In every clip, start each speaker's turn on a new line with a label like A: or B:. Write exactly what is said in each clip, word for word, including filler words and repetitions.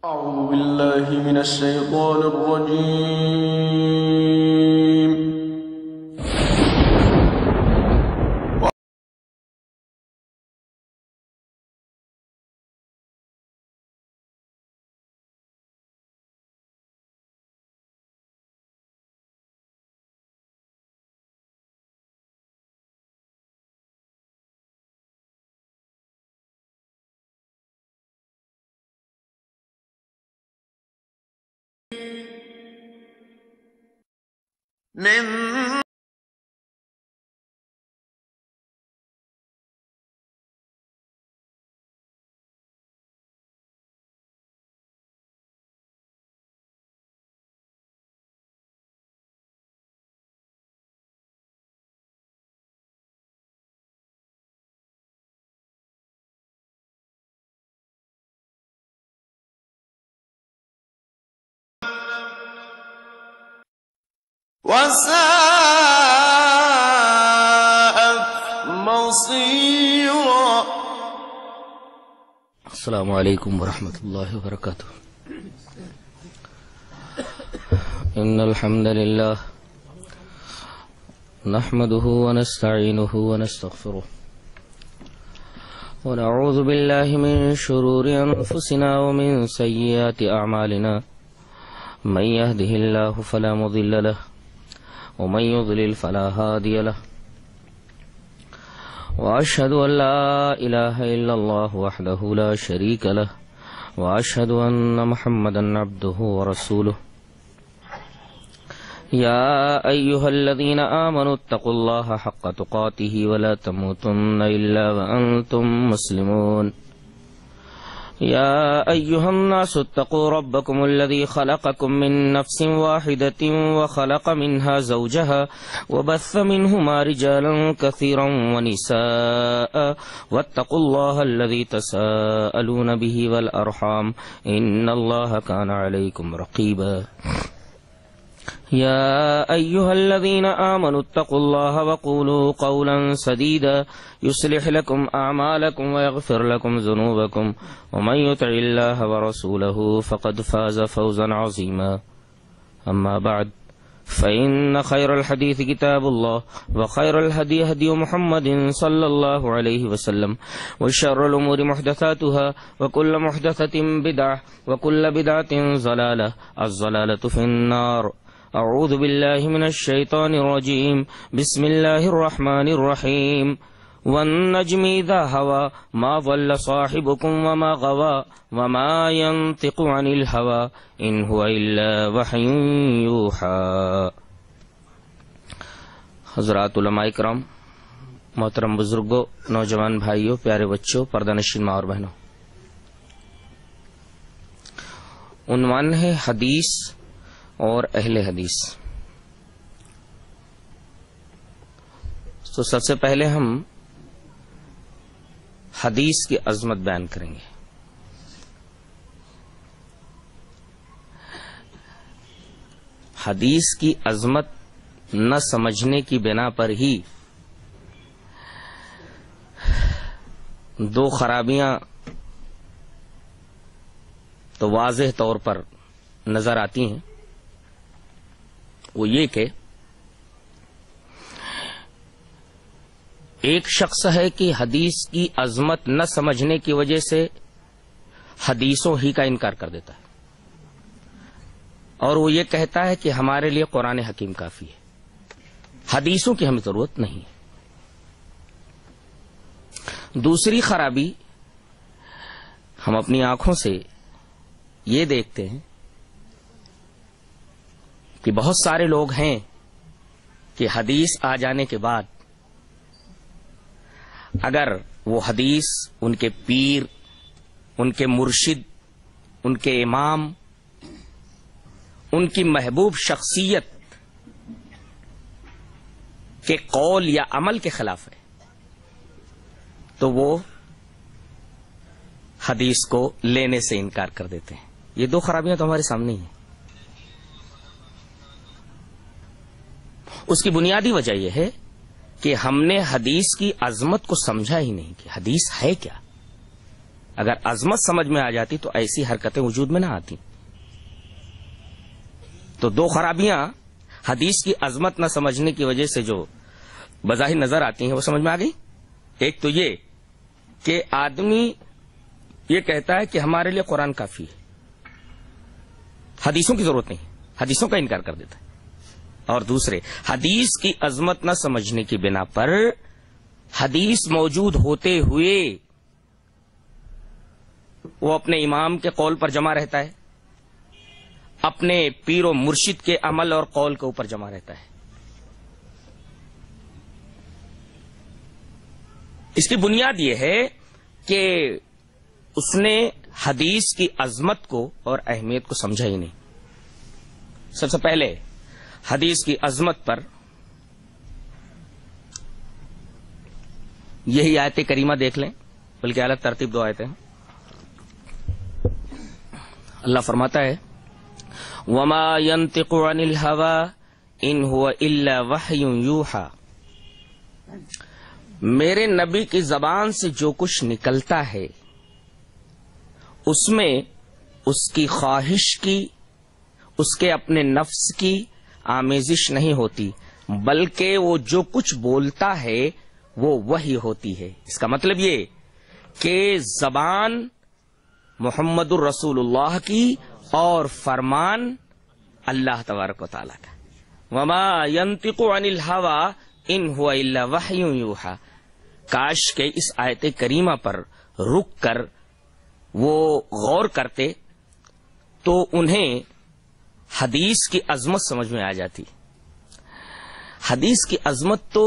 A: أعوذ بالله من الشيطان الرجيم. من وساءت مصيرا.
B: السلام علیکم ورحمۃ اللہ وبرکاتہ. ان الحمد للہ نحمده ونستعینه ونستغفره ونعوذ باللہ من شرور انفسنا ومن سیئات اعمالنا. من يهده الله فلا مضل له ومن يضلل فلا هادي له. وأشهد أن لا إله إلا الله وحده لا شريك له وأشهد أن محمدا عبده ورسوله. يا أيها الذين آمنوا اتقوا الله حق تقاته ولا تموتن إلا وأنتم مسلمون. يا أيها الناس اتقوا ربكم الذي خلقكم من نفس واحدة وخلق منها زوجها وبث منهما رجالا كثيرا ونساء واتقوا الله الذي تساءلون به والأرحام إن الله كان عليكم رقيبا. يا أيها الذين آمنوا اتقوا الله وقولوا قولا سديدا يصلح لكم أعمالكم ويغفر لكم ذنوبكم ومن يطع الله ورسوله فقد فاز فوزا عظيما. أما بعد فإن خير الحديث كتاب الله وخير الهدي هدي محمد صلى الله عليه وسلم وشر الأمور محدثاتها وكل محدثة بدعة وكل بدعة ضلالة الضلالة في النار. اعوذ باللہ من الشیطان الرجیم بسم اللہ الرحمن الرحیم. والنجم اذا هوى ما ضل صاحبكم وما غوى وما ينطق عن الهوى ان هو الا وحی یوحى. حضرات علماء کرام، محترم بزرگوں، نوجوان بھائیوں، پیارے بچوں، پردہ نشین ماں اور بہنوں، عنوان ہے حدیث اور اہل حدیث. تو سب سے پہلے ہم حدیث کی عظمت بیان کریں گے. حدیث کی عظمت نہ سمجھنے کی بنا پر ہی دو خرابیاں تو واضح طور پر نظر آتی ہیں. وہ یہ کہ ایک شخص ہے کہ حدیث کی عظمت نہ سمجھنے کی وجہ سے حدیثوں ہی کا انکار کر دیتا ہے، اور وہ یہ کہتا ہے کہ ہمارے لیے قرآن حکیم کافی ہے، حدیثوں کی ہمیں ضرورت نہیں ہے. دوسری خرابی ہم اپنی آنکھوں سے یہ دیکھتے ہیں کہ بہت سارے لوگ ہیں کہ حدیث آ جانے کے بعد اگر وہ حدیث ان کے پیر، ان کے مرشد، ان کے امام، ان کی محبوب شخصیت کے قول یا عمل کے خلاف ہے تو وہ حدیث کو لینے سے انکار کر دیتے ہیں. یہ دو خرابیاں تو ہمارے سامنے ہی ہیں. اس کی بنیادی وجہ یہ ہے کہ ہم نے حدیث کی عظمت کو سمجھا ہی نہیں کہ حدیث ہے کیا. اگر عظمت سمجھ میں آ جاتی تو ایسی حرکتیں وجود میں نہ آتی. تو دو خرابیاں حدیث کی عظمت نہ سمجھنے کی وجہ سے جو بظاہر نظر آتی ہیں وہ سمجھ میں آ گئی. ایک تو یہ کہ آدمی یہ کہتا ہے کہ ہمارے لیے قرآن کافی ہے, حدیثوں کی ضرورت نہیں, حدیثوں کا انکار کر دیتا ہے. اور دوسرے, حدیث کی عظمت نہ سمجھنے کی بنا پر حدیث موجود ہوتے ہوئے وہ اپنے امام کے قول پر جمع رہتا ہے, اپنے پیر و مرشد کے عمل اور قول کے اوپر جمع رہتا ہے. اس کی بنیاد یہ ہے کہ اس نے حدیث کی عظمت کو اور اہمیت کو سمجھا ہی نہیں. سب سے پہلے حدیث کی عظمت پر یہی آیت کریمہ دیکھ لیں, بلکہ الگ ترتیب دو آیتیں. اللہ فرماتا ہے وما ينطق عن الهوى ان هو الا وحی یوحى, میرے نبی کی زبان سے جو کچھ نکلتا ہے اس میں اس کی خواہش کی, اس کے اپنے نفس کی آمیزش نہیں ہوتی, بلکہ وہ جو کچھ بولتا ہے وہ وحی ہوتی ہے. اس کا مطلب یہ کہ زبان محمد الرسول اللہ کی اور فرمان اللہ تبارک و تعالیٰ کا. وما ينطق عن الهوى ان هو الا وحی یوحى. کاش کہ اس آیت کریمہ پر رک کر وہ غور کرتے تو انہیں حدیث کی عظمت سمجھ میں آ جاتی. حدیث کی عظمت تو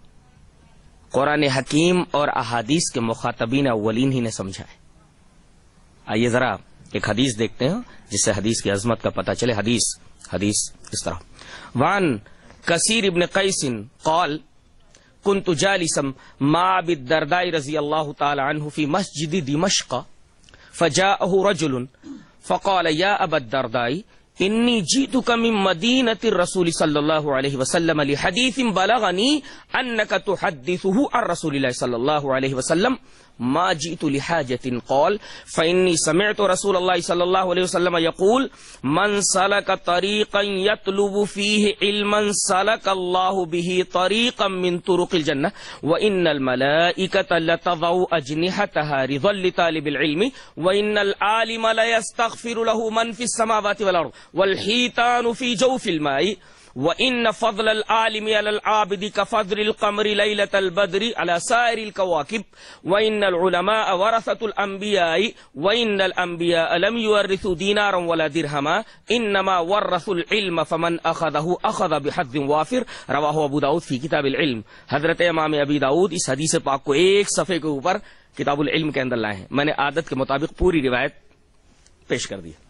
B: قرآن حکیم اور احادیث کے مخاطبین اولین ہی نے سمجھا ہے. آئیے ذرا ایک حدیث دیکھتے ہیں جس سے حدیث کی عظمت کا پتہ چلے. حدیث حدیث اس طرح وان کثیر ابن قیس قال كنت جالسا مع ابي الدرداء رضي الله تعالى عنه في مسجد دمشق فجاءه رجل فقال يا ابا الدرداء انی جئتک من مدینة الرسول صلی اللہ علیہ وسلم لحدیث بلغنی انک تحدثه عن رسول اللہ صلی اللہ علیہ وسلم ما جئت لحاجة قال فإني سمعت رسول الله صلی اللہ علیہ وسلم يقول من سلك طریقا يطلب فيه علما سلك الله به طریقا من طرق الجنة وإن الملائكة لتضع أجنحتها رضا لطالب العلم وإن العالم ليستغفر له من في السماوات والأرض والحيتان في جوف الماء وإن فضل العالم على العابد كفضل القمر ليلة البدر على سائر الكواكب وإن العلماء ورثة الأنبياء وإن الأنبياء لم يورثوا دينارا ولا درهما إنما ورثوا العلم فمن أخذه أخذ بحظ وافر. رواه أبو داود في كتاب العلم. حضرت امام ابی داؤد اس حدیث پاک کو ایک صفحے کے اوپر کتاب العلم کے اندر لائے ہیں. میں نے عادت کے مطابق پوری روایت پیش کر دی.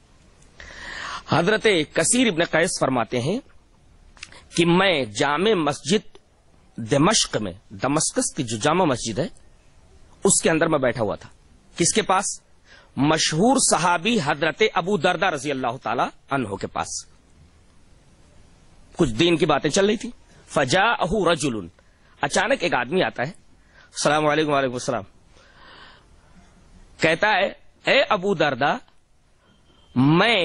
B: حضرت کثیر ابن قیس فرماتے ہیں کہ میں جامع مسجد دمشق میں, دمسکس کی جو جامع مسجد ہے اس کے اندر میں بیٹھا ہوا تھا. کس کے پاس؟ مشہور صحابی حضرت ابو دردہ رضی اللہ تعالی عنہ کے پاس. کچھ دین کی باتیں چل رہی تھی. فجاءہ رجل, اچانک ایک آدمی آتا ہے. السلام علیکم. وعلیکم السلام. کہتا ہے اے ابو دردہ میں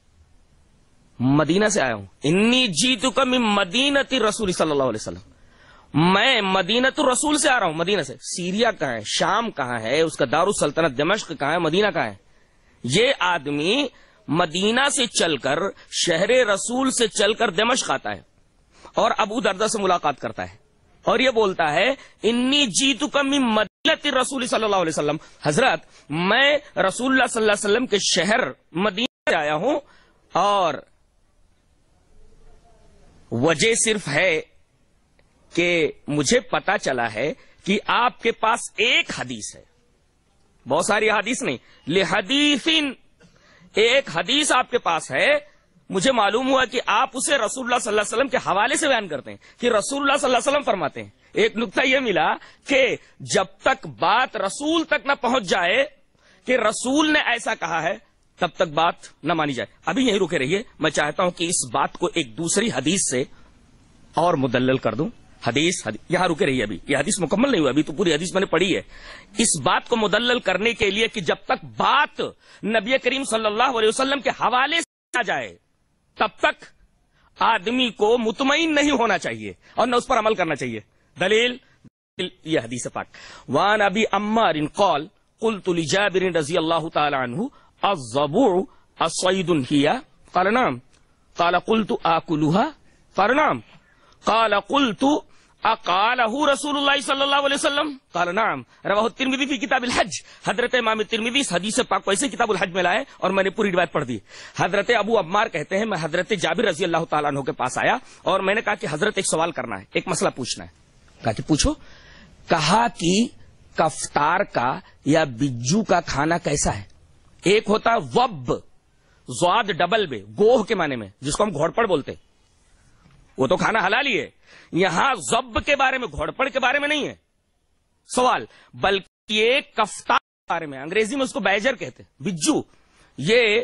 B: مدینہ سے آیا ہوں. انی جیتک من مدینۃ الرسول صلی اللہ علیہ وسلم, میں مدینۃ الرسول سے آ رہا ہوں. مدینہ سے. سیریا کہاں ہے, شام کہاں ہے, اس کا دارالسلطنت دمشق کہاں ہے, مدینہ کہاں ہے؟ یہ آدمی مدینہ سے چل کر, شہر رسول سے چل کر دمشق آتا ہے اور ابو دردہ سے ملاقات کرتا ہے اور یہ بولتا ہے انی جیتک من مدینۃ الرسول صلی اللہ علیہ وسلم, حضرت میں رسول اللہ صلی اللہ علیہ وسلم کے شہر مدینہ سے آیا ہوں اور وجہ صرف ہے کہ مجھے پتا چلا ہے کہ آپ کے پاس ایک حدیث ہے, بہت ساری حدیث نہیں, لحدیث, ایک حدیث آپ کے پاس ہے. مجھے معلوم ہوا کہ آپ اسے رسول اللہ صلی اللہ علیہ وسلم کے حوالے سے بیان کرتے ہیں کہ رسول اللہ صلی اللہ علیہ وسلم فرماتے ہیں. ایک نقطہ یہ ملا کہ جب تک بات رسول تک نہ پہنچ جائے کہ رسول نے ایسا کہا ہے تب تک بات نہ مانی جائے. ابھی یہیں رکے رہیے, میں چاہتا ہوں کہ اس بات کو ایک دوسری حدیث سے اور مدلل کر دوں. حدیث, حدیث یہاں رکے رہی ہے, ابھی یہ حدیث مکمل نہیں ہوا, ابھی تو پوری حدیث میں نے پڑھی ہے. اس بات کو مدلل کرنے کے لیے کہ جب تک بات نبی کریم صلی اللہ علیہ وسلم کے حوالے سے آ جائے تب تک آدمی کو مطمئن نہیں ہونا چاہیے اور نہ اس پر عمل کرنا چاہیے. دلیل یہ حدیث پاک. وان ابی عمار قال قلت لجابر رضی اللہ تعالی عنہ الضبع الصید هي قال نعم قال قلت آکلها قال نعم قال قلت اقاله رسول اللہ صلی اللہ علیہ وسلم قال نعم رواہ الترمذی فی کتاب الحج. حضرت امام ترمذی اس حدیث پاک کو ایسے کتاب الحج میں لائے اور میں نے پوری روایت پڑھ دی. حضرت ابو عمار کہتے ہیں میں حضرت جابر رضی اللہ تعالیٰ عنہ کے پاس آیا اور میں نے کہا کہ حضرت ایک سوال کرنا ہے, ایک مسئلہ پوچھنا ہے. کہا کہ پوچھو. کہا کہ کفتار کا یا بجو کا کھانا کیسا ہے؟ ایک ہوتا وب زواد ڈبل بے گوہ کے معنی میں جس کو ہم گھوڑ پڑ بولتے, وہ تو کھانا حلال ہی ہے. یہاں زب کے بارے میں گھوڑ پڑ کے بارے میں نہیں ہے سوال, بلکہ یہ کفتار کے بارے میں, انگریزی میں اس کو بیجر کہتے ہیں, بجو. یہ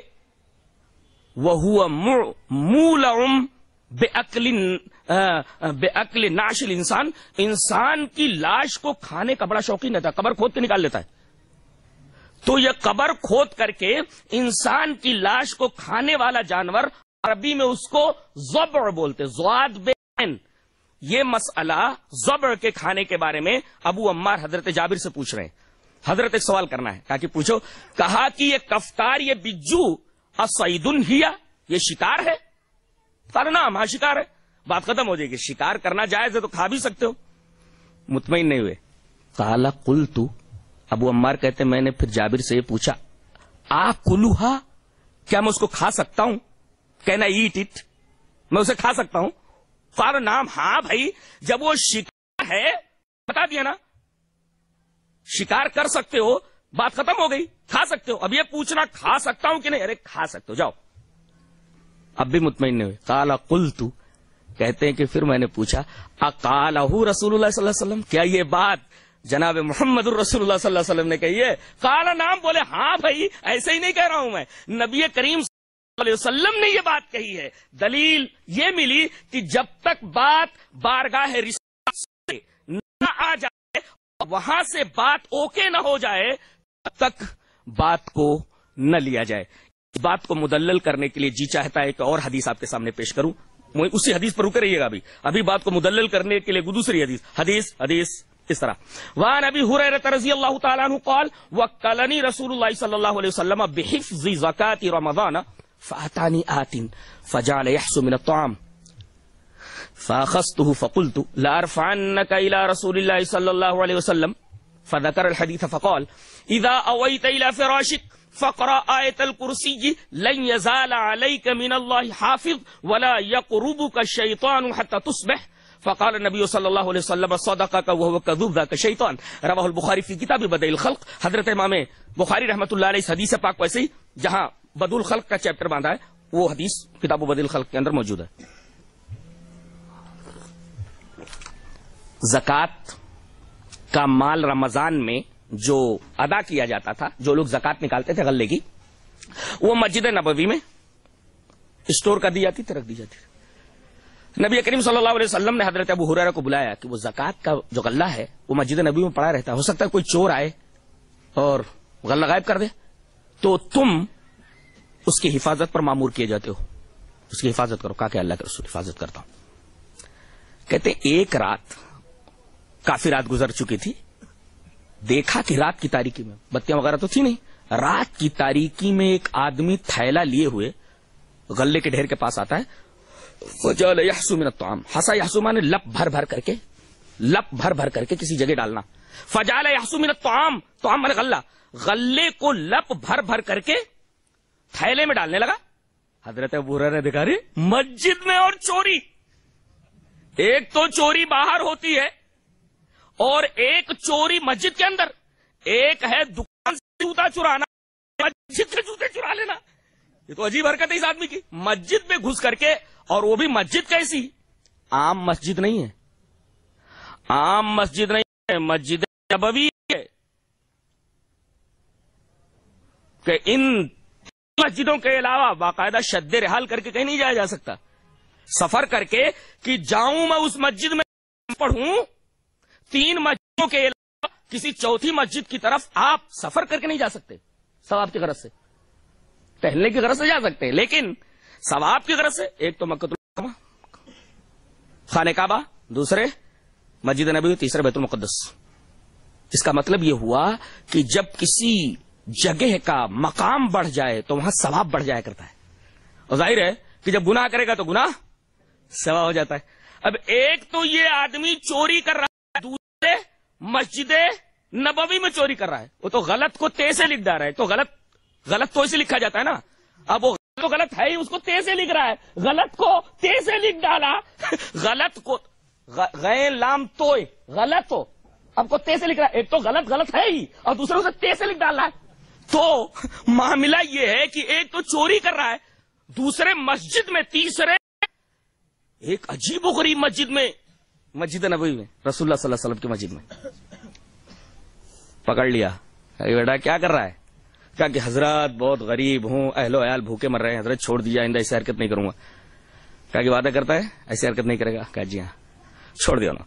B: وہو مولعم بے عقل بے عقل ناش الانسان, انسان کی لاش کو کھانے کا بڑا شوقین رہتا ہے, قبر کھود کے نکال لیتا ہے. تو یہ قبر کھود کر کے انسان کی لاش کو کھانے والا جانور عربی میں اس کو ضبع بولتے, زواد بین. یہ مسئلہ ضبع کے کھانے کے بارے میں ابو عمار حضرت جابر سے پوچھ رہے ہیں. حضرت ایک سوال کرنا ہے, کہا کہ پوچھو. کہا کہ یہ کفتار یہ بجو الصید هي یہ شکار ہے؟ قال نعم ہاں شکار ہے. بات ختم ہو جائے گی. شکار کرنا جائز ہے تو کھا بھی سکتے ہو. مطمئن نہیں ہوئے. قال قلت, ابو عمار کہتے میں نے پھر جابر سے یہ پوچھا آکلھا کیا میں اس کو کھا سکتا ہوں؟ کہنا ایٹ اٹ, میں اسے کھا سکتا ہوں؟ قال نعم ہاں بھائی, جب وہ شکار ہے بتا دیا نا, شکار کر سکتے ہو, بات ختم ہو گئی, کھا سکتے ہو. اب یہ پوچھنا کھا سکتا ہوں کہ نہیں, ارے کھا سکتے ہو جاؤ. اب بھی مطمئن نہیں ہوئے. قال قلت, کہتے ہیں کہ پھر میں نے پوچھا اقالہ رسول اللہ صلی اللہ علیہ وسلم, کیا یہ بات جناب محمد الرسول اللہ صلی اللہ علیہ وسلم نے کہی ہے؟ قال نعم, بولے ہاں بھائی, ایسے ہی نہیں کہہ رہا ہوں میں, نبی کریم صلی اللہ علیہ وسلم نے یہ بات کہی ہے. دلیل یہ ملی کہ جب تک بات بارگاہ رسالت سے نہ آ جائے, وہاں سے بات اوکے نہ ہو جائے, تب تک بات کو نہ لیا جائے. اس بات کو مدلل کرنے کے لیے جی چاہتا ہے کہ اور حدیث آپ کے سامنے پیش کروں, اسی حدیث پر رکے رہیے گا. ابھی ابھی بات کو مدلل کرنے کے لیے دوسری حدیث حدیث حدیث اس طرح. وعن ابی ہریرہ رضی اللہ تعالی عنہ قال وکلنی رسول اللہ صلی اللہ علیہ وسلم بحفظ زکاة رمضان فاتانی آت فجعل يحسو من الطعام فاخذته فقلت لارفعنك الى رسول الله صلی اللہ علیہ وسلم فذكر الحديث فقال اذا اويت الى فراشك فقرأ آیت الکرسی لن يزال عليك من الله حافظ ولا يقربك الشيطان حتى تصبح فقال النبی صلی اللہ علیہ وسلم صدقك وهو كذوب ذاك الشيطان. رواہ البخاری فی کتاب بدء الخلق. حضرت امام بخاری رحمۃ اللہ علیہ اس حدیث پاک ویسے ہی جہاں بدء الخلق کا چیپٹر باندھا ہے وہ حدیث کتاب بدء الخلق کے اندر موجود ہے. زکوٰۃ کا مال رمضان میں جو ادا کیا جاتا تھا, جو لوگ زکوٰۃ نکالتے تھے غلے کی, وہ مسجد نبوی میں اسٹور کر دی جاتی تھی, رکھ دی جاتی تھی. نبی کریم صلی اللہ علیہ وسلم نے حضرت ابو ہریرہ کو بلایا کہ وہ زکوٰۃ کا جو غلہ ہے وہ مسجد نبوی میں پڑا رہتا ہے, ہو سکتا ہے کوئی چور آئے اور غلہ غائب کر دے, تو تم اس کی حفاظت پر مامور کیے جاتے ہو, اس کی حفاظت کرو. کہا کہ اللہ کے رسول حفاظت کرتا ہوں. کہتے ایک رات کافی رات گزر چکی تھی, دیکھا کہ رات کی تاریکی میں, بتیاں وغیرہ تو تھی نہیں, رات کی تاریکی میں ایک آدمی تھیلا لیے ہوئے غلے کے ڈھیر کے پاس آتا ہے. فجعل یحسو من الطعام, حسا یحسو مانے لپ بھر بھر کر کے, لپ بھر بھر کر کے کسی جگہ ڈالنا. فجعل یحسو من الطعام, طعام مانے غلہ, غلے کو لپ بھر بھر کر کے تھیلے میں ڈالنے لگا. حضرت ابو ہریرہ نے دیکھا رے مسجد میں اور چوری, ایک تو چوری باہر ہوتی ہے اور ایک چوری مسجد کے اندر, ایک ہے دکان سے جوتا چرانا, مسجد کے جوتے چرا لینا. یہ تو عجیب حرکت ہے اس آدمی کی, مسجد میں گھس کر کے, اور وہ بھی مسجد کیسی, عام مسجد نہیں ہے, عام مسجد نہیں ہے, مسجد نبوی ہے. کہ ان مسجدوں کے علاوہ باقاعدہ شد رحال کر کے کہیں نہیں جایا جا سکتا, سفر کر کے کہ جاؤں میں اس مسجد میں پڑھوں تین مسجدوں کے علاوہ کسی چوتھی مسجد کی طرف آپ سفر کر کے نہیں جا سکتے ثواب کی غرض سے. ٹہلنے کی غرض سے جا سکتے لیکن ثواب کی غرض سے ایک تو مکہ المکرمہ خانہ کعبہ، دوسرے مسجد نبوی، تیسرے بیت المقدس. اس کا مطلب یہ ہوا کہ جب کسی جگہ کا مقام بڑھ جائے تو وہاں ثواب بڑھ جایا کرتا ہے. اور ظاہر ہے کہ جب گناہ کرے گا تو گناہ ثواب ہو جاتا ہے. اب ایک تو یہ آدمی چوری کر رہا ہے، دوسرے مسجد نبوی میں چوری کر رہا ہے. وہ تو غلط کو تے سے لکھ ڈال رہا ہے. تو غلط غلط تو اسے لکھا جاتا ہے نا. اب وہ تو غلط ہے ہی، اس کو تے سے لکھ رہا ہے. غلط کو تے سے لکھ ڈالا، غلط کو غین لام توئے غلط ہو اب کو تے سے لکھ رہا ہے. ایک تو غلط غلط ہے ہی اور دوسرے اسے تے سے لکھ ڈال رہا ہے. تو معاملہ یہ ہے کہ ایک تو چوری کر رہا ہے، دوسرے مسجد میں، تیسرے ایک عجیب و غریب مسجد میں، مسجد نبوی میں، رسول اللہ صلی اللہ علیہ وسلم کی مسجد میں پکڑ لیا. بیٹا کیا کر رہا ہے؟ کہا کہ حضرات بہت غریب ہوں، اہل و عیال بھوکے مر رہے ہیں، حضرت چھوڑ دیا، آئندہ ایسی حرکت نہیں کروں گا. کہا کہ وعدہ کرتا ہے ایسی حرکت نہیں کرے گا؟ کہا جی ہاں. چھوڑ دیا نا.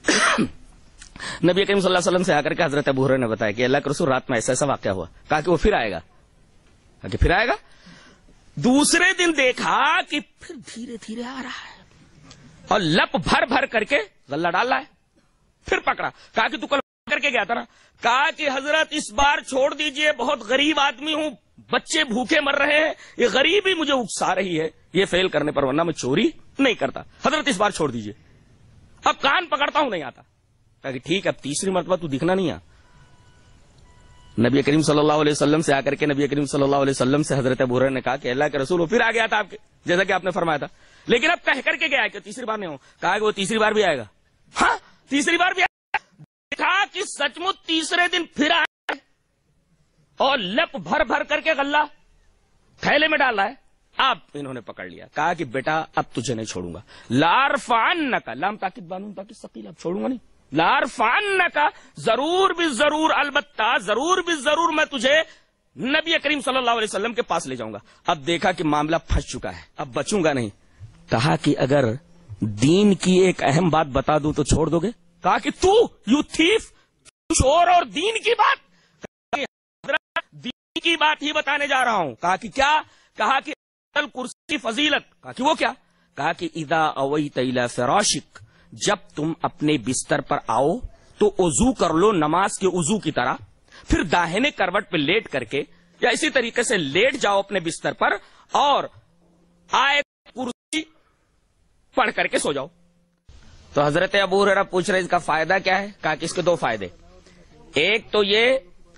B: نبی کریم صلی اللہ علیہ وسلم سے آ کر کے حضرت ابو ہریرہ نے بتایا کہ اللہ کے رسول رات میں ایسا ایسا واقعہ ہوا. کہا کہ وہ پھر آئے گا. کہا کہ پھر آئے گا. دوسرے دن دیکھا کہ پھر دھیرے دھیرے آ رہا ہے اور لپ بھر بھر کر کے غلہ ڈال رہا ہے. پھر پکڑا. کہا کہ تو کل کر کے گیا تھا نا. کہا کہ حضرت اس بار چھوڑ دیجئے، بہت غریب آدمی ہوں، بچے بھوکے مر رہے ہیں، یہ غریبی مجھے اکسا رہی ہے یہ فیل کرنے پر، ورنہ میں چوری نہیں کرتا. حضرت اس بار چھوڑ دیجئے. اب کان پکڑتا ہوں نہیں آتا. کہا کہ ٹھیک ہے، اب تیسری مرتبہ تو دکھنا نہیں آ. نبی کریم صلی اللہ علیہ وسلم سے آ کر کے نبی کریم صلی اللہ علیہ وسلم سے حضرت ابو ہریرہ نے کہا کہ اللہ کے رسول وہ پھر آ گیا تھا آپ کے، جیسا کہ آپ نے فرمایا تھا، لیکن اب کہہ کر کے گیا کہ تیسری بار نہیں ہو. کہا کہ وہ تیسری بار بھی آئے گا. ہاں تیسری بار بھی آئے گا. دیکھا کہ سچ مچ تیسرے دن پھر آئے اور لپ بھر بھر کر کے غلہ تھیلے میں ڈال رہا ہے. اب انہوں نے پکڑ لیا. کہا کہ بیٹا اب تجھے نہیں چھوڑوں گا. لارفعنک، لام تاکید بانون تاکید ثقیل، اب چھوڑوں گا نہیں. لارفعنک، ضرور بھی ضرور، البتہ ضرور بھی ضرور میں تجھے نبی کریم صلی اللہ علیہ وسلم کے پاس لے جاؤں گا. اب دیکھا کہ معاملہ پھنس چکا ہے، اب بچوں گا نہیں. کہا کہ اگر دین کی ایک اہم بات بتا دوں تو چھوڑ دو گے؟ کہا کہ تو یو تھیف، چور اور دین کی بات. دین کی بات ہی بتانے جا رہا ہوں. کہا کہ کیا؟ کہا کہ کرسی فضیلت. کہا کہ وہ کیا؟ کہا کہ اذا اویت الی فراشک، جب تم اپنے بستر پر آؤ تو وضو کر لو نماز کے وضو کی طرح، پھر داہنے کروٹ پہ لیٹ کر کے یا اسی طریقے سے لیٹ جاؤ اپنے بستر پر اور آیت کرسی پڑھ کر کے سو جاؤ. تو حضرت ابو ہریرہ پوچھ رہے اس کا فائدہ کیا ہے؟ کہا کہ اس کے دو فائدے. ایک تو یہ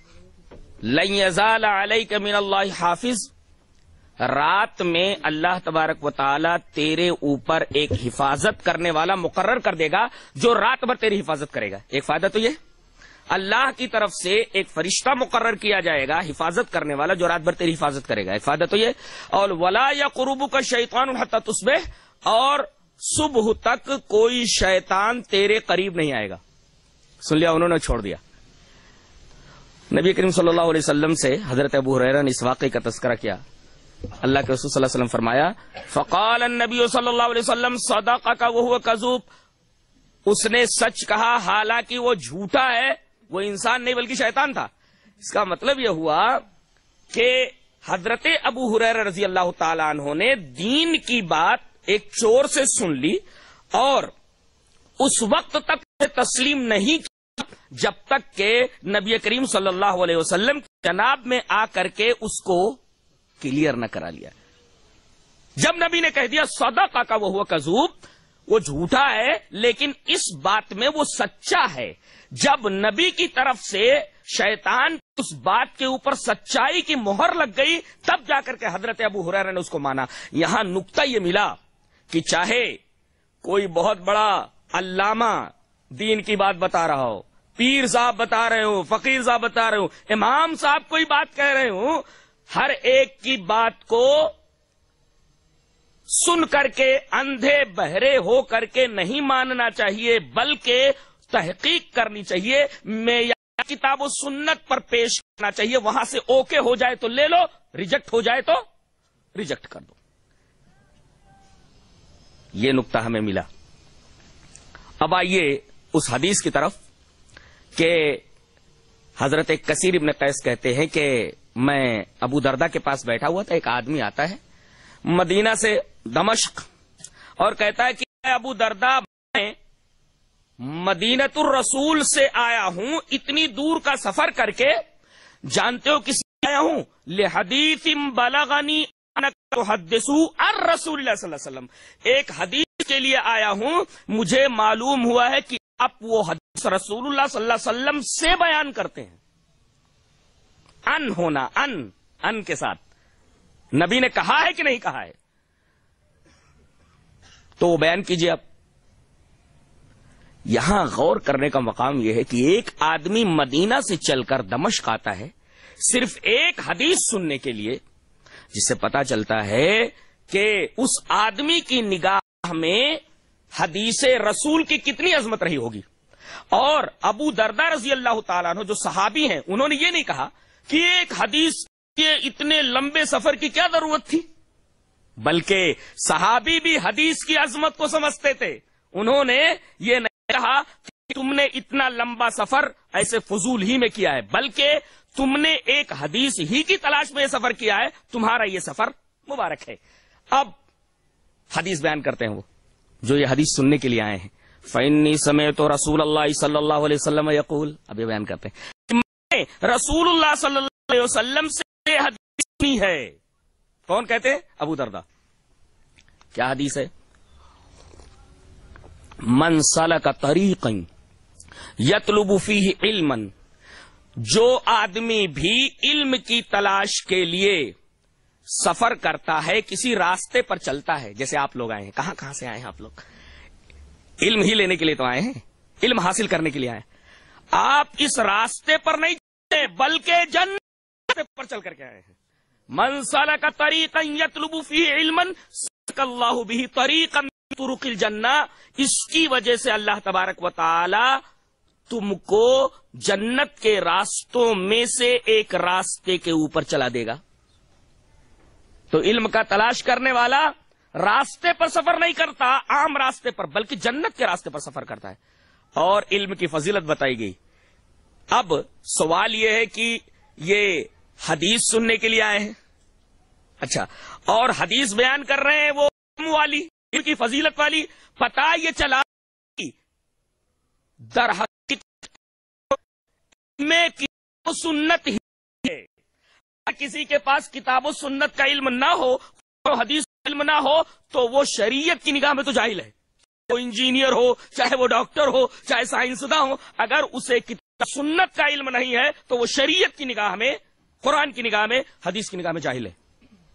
B: لن یزال علیک من اللہ حافظ، رات میں اللہ تبارک و تعالی تیرے اوپر ایک حفاظت کرنے والا مقرر کر دے گا جو رات بھر تیری حفاظت کرے گا. ایک فائدہ تو یہ اللہ کی طرف سے ایک فرشتہ مقرر کیا جائے گا حفاظت کرنے والا جو رات بھر تیری حفاظت کرے گا. ایک فائدہ تو یہ. اور ولا یقربک شیطان حتی تصبح، اور صبح تک کوئی شیطان تیرے قریب نہیں آئے گا. سن لیا، انہوں نے چھوڑ دیا. نبی کریم صلی اللہ علیہ وسلم سے حضرت ابو ہریرہ نے اس واقعے کا تذکرہ کیا. اللہ کے رسول صلی اللہ علیہ وسلم فرمایا فقال النبی صلی اللہ علیہ وسلم صدقک وہو کذوب، اس نے سچ کہا حالانکہ وہ جھوٹا ہے. وہ انسان نہیں بلکہ شیطان تھا. اس کا مطلب یہ ہوا کہ حضرت ابو ہریرہ رضی اللہ تعالی عنہ نے دین کی بات ایک چور سے سن لی اور اس وقت تک تسلیم نہیں کیا جب تک کہ نبی کریم صلی اللہ علیہ وسلم جناب میں آ کر کے اس کو کلیئر نہ کرا لیا. جب نبی نے کہہ دیا صدقہ کا وہ ہوا کذوب، وہ جھوٹا ہے لیکن اس بات میں وہ سچا ہے. جب نبی کی طرف سے شیطان اس بات کے اوپر سچائی کی مہر لگ گئی تب جا کر کے حضرت ابو ہریرہ نے اس کو مانا. یہاں نقطہ یہ ملا کہ چاہے کوئی بہت بڑا علامہ دین کی بات بتا رہا ہو، پیر صاحب بتا رہے ہوں، فقیر صاحب بتا رہے ہوں، امام صاحب کوئی بات کہہ رہے ہوں، ہر ایک کی بات کو سن کر کے اندھے بہرے ہو کر کے نہیں ماننا چاہیے بلکہ تحقیق کرنی چاہیے. معیار کتاب و سنت پر پیش کرنا چاہیے. وہاں سے اوکے ہو جائے تو لے لو، ریجیکٹ ہو جائے تو ریجیکٹ کر دو. یہ نقطہ ہمیں ملا.
C: اب آئیے اس حدیث کی طرف کہ حضرت کثیر ابن قیس کہتے ہیں کہ میں ابو دردہ کے پاس بیٹھا ہوا تھا، ایک آدمی آتا ہے مدینہ سے دمشق اور کہتا ہے کہ ابو دردہ میں مدینۃ الرسول سے آیا ہوں، اتنی دور کا سفر کر کے، جانتے ہو کس لیے آیا ہوں؟ لحدیث بلغنی انک تحدثو عن رسول اللہ صلی اللہ علیہ وسلم، ایک حدیث کے لیے آیا ہوں، مجھے معلوم ہوا ہے کہ آپ وہ حدیث رسول اللہ صلی اللہ علیہ وسلم سے بیان کرتے ہیں۔ ان ہونا، ان ان کے ساتھ نبی نے کہا ہے کہ نہیں کہا ہے، تو وہ بیان کیجئے۔ اب یہاں غور کرنے کا مقام یہ ہے کہ ایک آدمی مدینہ سے چل کر دمشق آتا ہے صرف ایک حدیث سننے کے لیے، جس سے پتا چلتا ہے کہ اس آدمی کی نگاہ میں حدیث رسول کی کتنی عظمت رہی ہوگی۔ اور ابو دردہ رضی اللہ تعالیٰ عنہ جو صحابی ہیں، انہوں نے یہ نہیں کہا کہ ایک حدیث کے اتنے لمبے سفر کی کیا ضرورت تھی، بلکہ صحابی بھی حدیث کی عظمت کو سمجھتے تھے۔ انہوں نے یہ نہیں کہا کہ تم نے اتنا لمبا سفر ایسے فضول ہی میں کیا ہے، بلکہ تم نے ایک حدیث ہی کی تلاش میں یہ سفر کیا ہے، تمہارا یہ سفر مبارک ہے۔ اب حدیث بیان کرتے ہیں وہ جو یہ حدیث سننے کے لیے آئے ہیں۔ فَإِنِّي سَمِعْتُ رَسُولَ اللَّهِ صلی اللہ علیہ وسلم يقول، اب یہ بیان کرتے ہیں کہ میں رسول اللہ صلی اللہ علیہ وسلم سے حدیث سنی ہے۔ کون کہتے ہیں؟ ابو دردہ۔ کیا حدیث ہے؟ من سلک طریقا یطلب فیہ علما، جو آدمی بھی علم کی تلاش کے لیے سفر کرتا ہے، کسی راستے پر چلتا ہے، جیسے آپ لوگ آئے ہیں، کہاں کہاں سے آئے ہیں آپ لوگ؟ علم ہی لینے کے لیے تو آئے ہیں، علم حاصل کرنے کے لیے آئے ہیں۔ آپ اس راستے پر نہیں چلتے بلکہ جنت پر چل کر کے آئے ہیں۔ من سلک طریقا یطلب فیہ علما سلک اللہ بہ طریقا من طرق الجنہ، اس کی وجہ سے اللہ تبارک و تعالی تم کو جنت کے راستوں میں سے ایک راستے کے اوپر چلا دے گا۔ تو علم کا تلاش کرنے والا راستے پر سفر نہیں کرتا عام راستے پر، بلکہ جنت کے راستے پر سفر کرتا ہے، اور علم کی فضیلت بتائی گئی۔ اب سوال یہ ہے کہ یہ حدیث سننے کے لیے آئے ہیں، اچھا، اور حدیث بیان کر رہے ہیں وہ علم والی، علم کی فضیلت والی، پتا یہ چلا در حقیقت میں کتاب و سنت ہی ہے۔ کسی کے پاس کتاب و سنت کا علم نہ ہو اور حدیث کا علم نہ ہو تو وہ شریعت کی نگاہ میں تو جاہل ہے، وہ انجینئر ہو، چاہے وہ ڈاکٹر ہو، چاہے سائنسداں ہو، اگر اسے کتاب سنت کا علم نہیں ہے تو وہ شریعت کی نگاہ میں، قرآن کی نگاہ میں، حدیث کی نگاہ میں جاہل ہے۔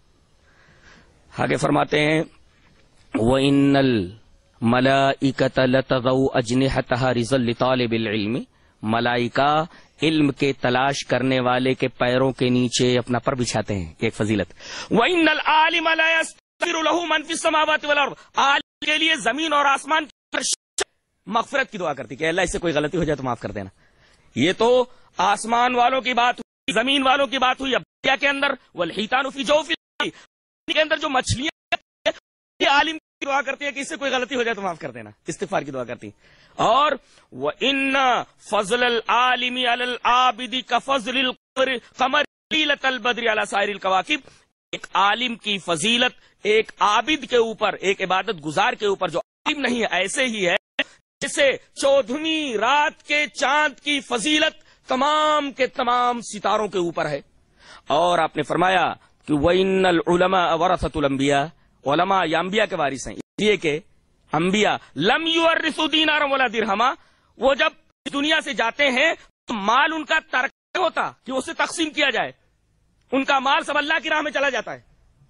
C: آگے فرماتے ہیں وَإِنَّ الْمَلَائِكَةَ لَتَضَعُ أَجْنِحَتَهَا رِضًا لِطَالِبِ الْعِلْمِ، ملائکہ علم کے تلاش کرنے والے کے پیروں کے نیچے اپنا پر بچھاتے ہیں۔ ایک فضیلت وَإِنَّ الْعَالِمَ لَا يَسْتَغْفِرُ لَهُ مَنْ فِي السَّمَاوَاتِ وَالْأَرْضِ، عالم کے لیے زمین اور آسمان کی مغفرت کی دعا کرتی کہ اللہ اس سے کوئی غلطی ہو جائے تو معاف کر دینا۔ یہ تو آسمان والوں کی بات ہوئی، زمین والوں کی بات ہوئی۔ اب کیا کے اندر وَالْحِيتَانُ فِي جَوْفِ الْمَاءِ کے اندر جو مچھلیاں یہ عالم کی دعا کرتی ہے کہ اس سے کوئی غلطی ہو جائے تو معاف کر دینا، استغفار کی دعا کرتی۔ اور وَإِنَّ فَضْلَ الْعَالِمِ عَلَى الْعَابِدِ كَفَضْلِ الْقَمَرِ لَيْلَةَ الْبَدْرِ عَلَى سَائِرِ الْكَوَاكِبِ، ایک عالم کی فضیلت ایک عابد کے اوپر، ایک عبادت گزار کے اوپر جو عالم نہیں ہے، ایسے ہی ہے جیسے چودھویں رات کے چاند کی فضیلت تمام کے تمام ستاروں کے اوپر ہے۔ اور آپ نے فرمایا کہ وَإِنَّ الْعُلَمَاءَ وَرَثَةُ الْأَنْبِيَاءِ، علماء یا انبیاء کے وارث ہیں، اس لیے کہ انبیاء لم یورثوا دینارا ولا درہما، وہ جب دنیا سے جاتے ہیں تو مال ان کا ترک نہیں ہوتا کہ اسے تقسیم کیا جائے، ان کا مال سب اللہ کی راہ میں چلا جاتا ہے،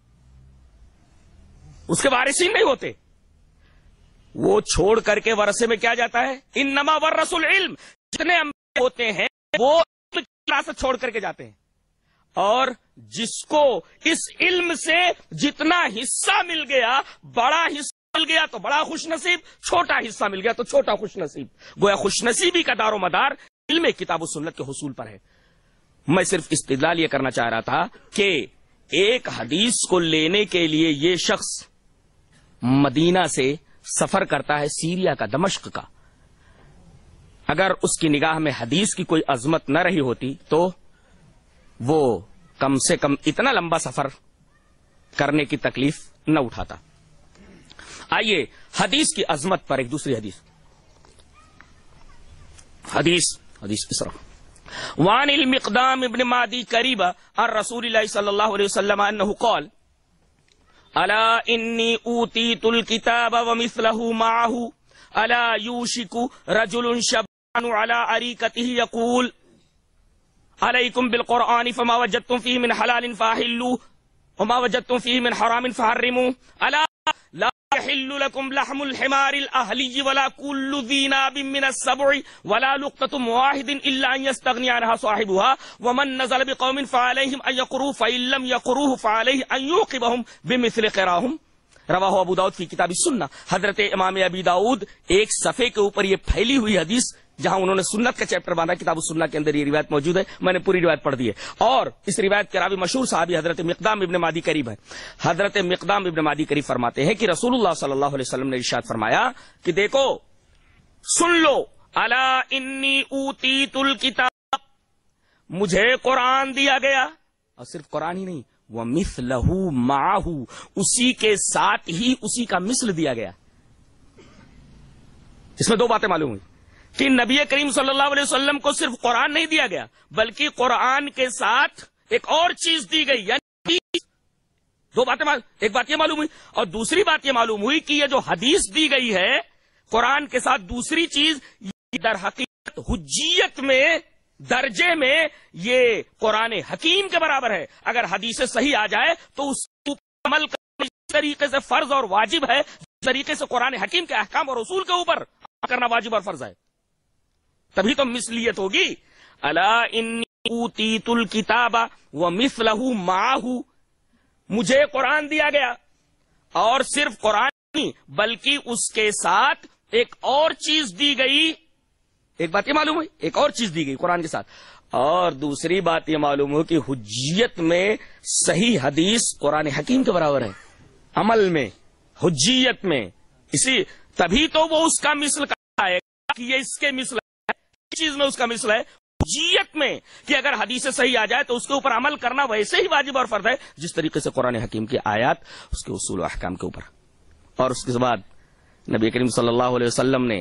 C: اس کے وارثین نہیں ہوتے، وہ چھوڑ کر کے ورثے میں کیا جاتا ہے؟ انما ورث العلم، جتنے انبیاء ہوتے ہیں وہ وراثت چھوڑ کر کے جاتے ہیں، اور جس کو اس علم سے جتنا حصہ مل گیا، بڑا حصہ مل گیا تو بڑا خوش نصیب، چھوٹا حصہ مل گیا تو چھوٹا خوش نصیب۔ گویا خوش نصیبی کا دار و مدار علم کتاب و سنت کے حصول پر ہے۔ میں صرف استدلال یہ کرنا چاہ رہا تھا کہ ایک حدیث کو لینے کے لیے یہ شخص مدینہ سے سفر کرتا ہے، سیریا کا، دمشق کا، اگر اس کی نگاہ میں حدیث کی کوئی عظمت نہ رہی ہوتی تو وہ کم سے کم اتنا لمبا سفر کرنے کی تکلیف نہ اٹھاتا۔ آئیے حدیث کی عظمت پر ایک دوسری حدیث حدیث حدیث اس طرح وعن المقدام ابن معدی قریبہ عن رسول اللہ صلی اللہ علیہ وسلم انہ قال الا انی اوتیت الکتاب ومثلہ معہ الا یوشک رجل شبان علی اریکتہ یقول علیکم بالقرآن فما وجدتم فیہ من حلال فاحلوہ وما وجدتم فیہ من حرام فحرموہ الا لا يحل لكم لحم الحمار الأهلي ولا كل ذي ناب من السبع ولا لقطة واحد إلا أن يستغني عنها صاحبها ومن نزل بقوم فعليهم أن يقروه فإن لم يقروه فعليه أن يوقبهم بمثل قراهم رواہ ابو داؤد فی کتاب السنہ۔ حضرت امام ابی داؤد ایک صفحے کے اوپر یہ پھیلی ہوئی حدیث جہاں انہوں نے سنت کا چیپٹر باندھا، کتاب السنہ کے اندر یہ روایت موجود ہے، میں نے پوری روایت پڑھ دی ہے، اور اس روایت کے راوی مشہور صحابی حضرت مقدام ابن معدی قریب ہے۔ حضرت مقدام ابن معدی قریب فرماتے ہیں کہ رسول اللہ صلی اللہ علیہ وسلم نے ارشاد فرمایا کہ دیکھو سن لو، الا انی اوتیت الکتاب، مجھے قرآن دیا گیا، اور صرف قرآن ہی نہیں، وَمِثْلَهُ مَعَهُ، اسی کے ساتھ ہی اسی کا مثل دیا گیا۔ اس میں دو باتیں معلوم ہوئی کہ نبی کریم صلی اللہ علیہ وسلم کو صرف قرآن نہیں دیا گیا بلکہ قرآن کے ساتھ ایک اور چیز دی گئی، یعنی دو باتیں، ایک بات یہ معلوم ہوئی اور دوسری بات یہ معلوم ہوئی کہ یہ جو حدیث دی گئی ہے قرآن کے ساتھ دوسری چیز، در حقیقت حجیت میں درجے میں یہ قرآن حکیم کے برابر ہے۔ اگر حدیث صحیح آ جائے تو اس پر عمل کرنا اس طریقے سے فرض اور واجب ہے جس طریقے سے قرآن حکیم کے احکام اور اصول کے اوپر عمل کرنا واجب اور فرض ہے، تبھی تو مثلیت ہوگی۔ الا انی اوتیت الکتاب ومثلہ معہ، مجھے قرآن دیا گیا اور صرف قرآن نہیں بلکہ اس کے ساتھ ایک اور چیز دی گئی۔ ایک بات یہ معلوم ہوئی، ایک اور چیز دی گئی قرآن کے ساتھ، اور دوسری بات یہ معلوم ہو کہ حجیت میں صحیح حدیث قرآن حکیم کے برابر ہے، عمل میں حجیت میں، اسی تبھی تو وہ اس کا مثل کہا ہے کہ یہ اس کے مثل ہے، اس چیز میں اس کا مثل ہے حجیت میں، کہ اگر حدیث صحیح آ جائے تو اس کے اوپر عمل کرنا ویسے ہی واجب اور فرض ہے جس طریقے سے قرآن حکیم کی آیات اس کے اصول و احکام کے اوپر۔ اور اس کے بعد نبی کریم صلی اللہ علیہ وسلم نے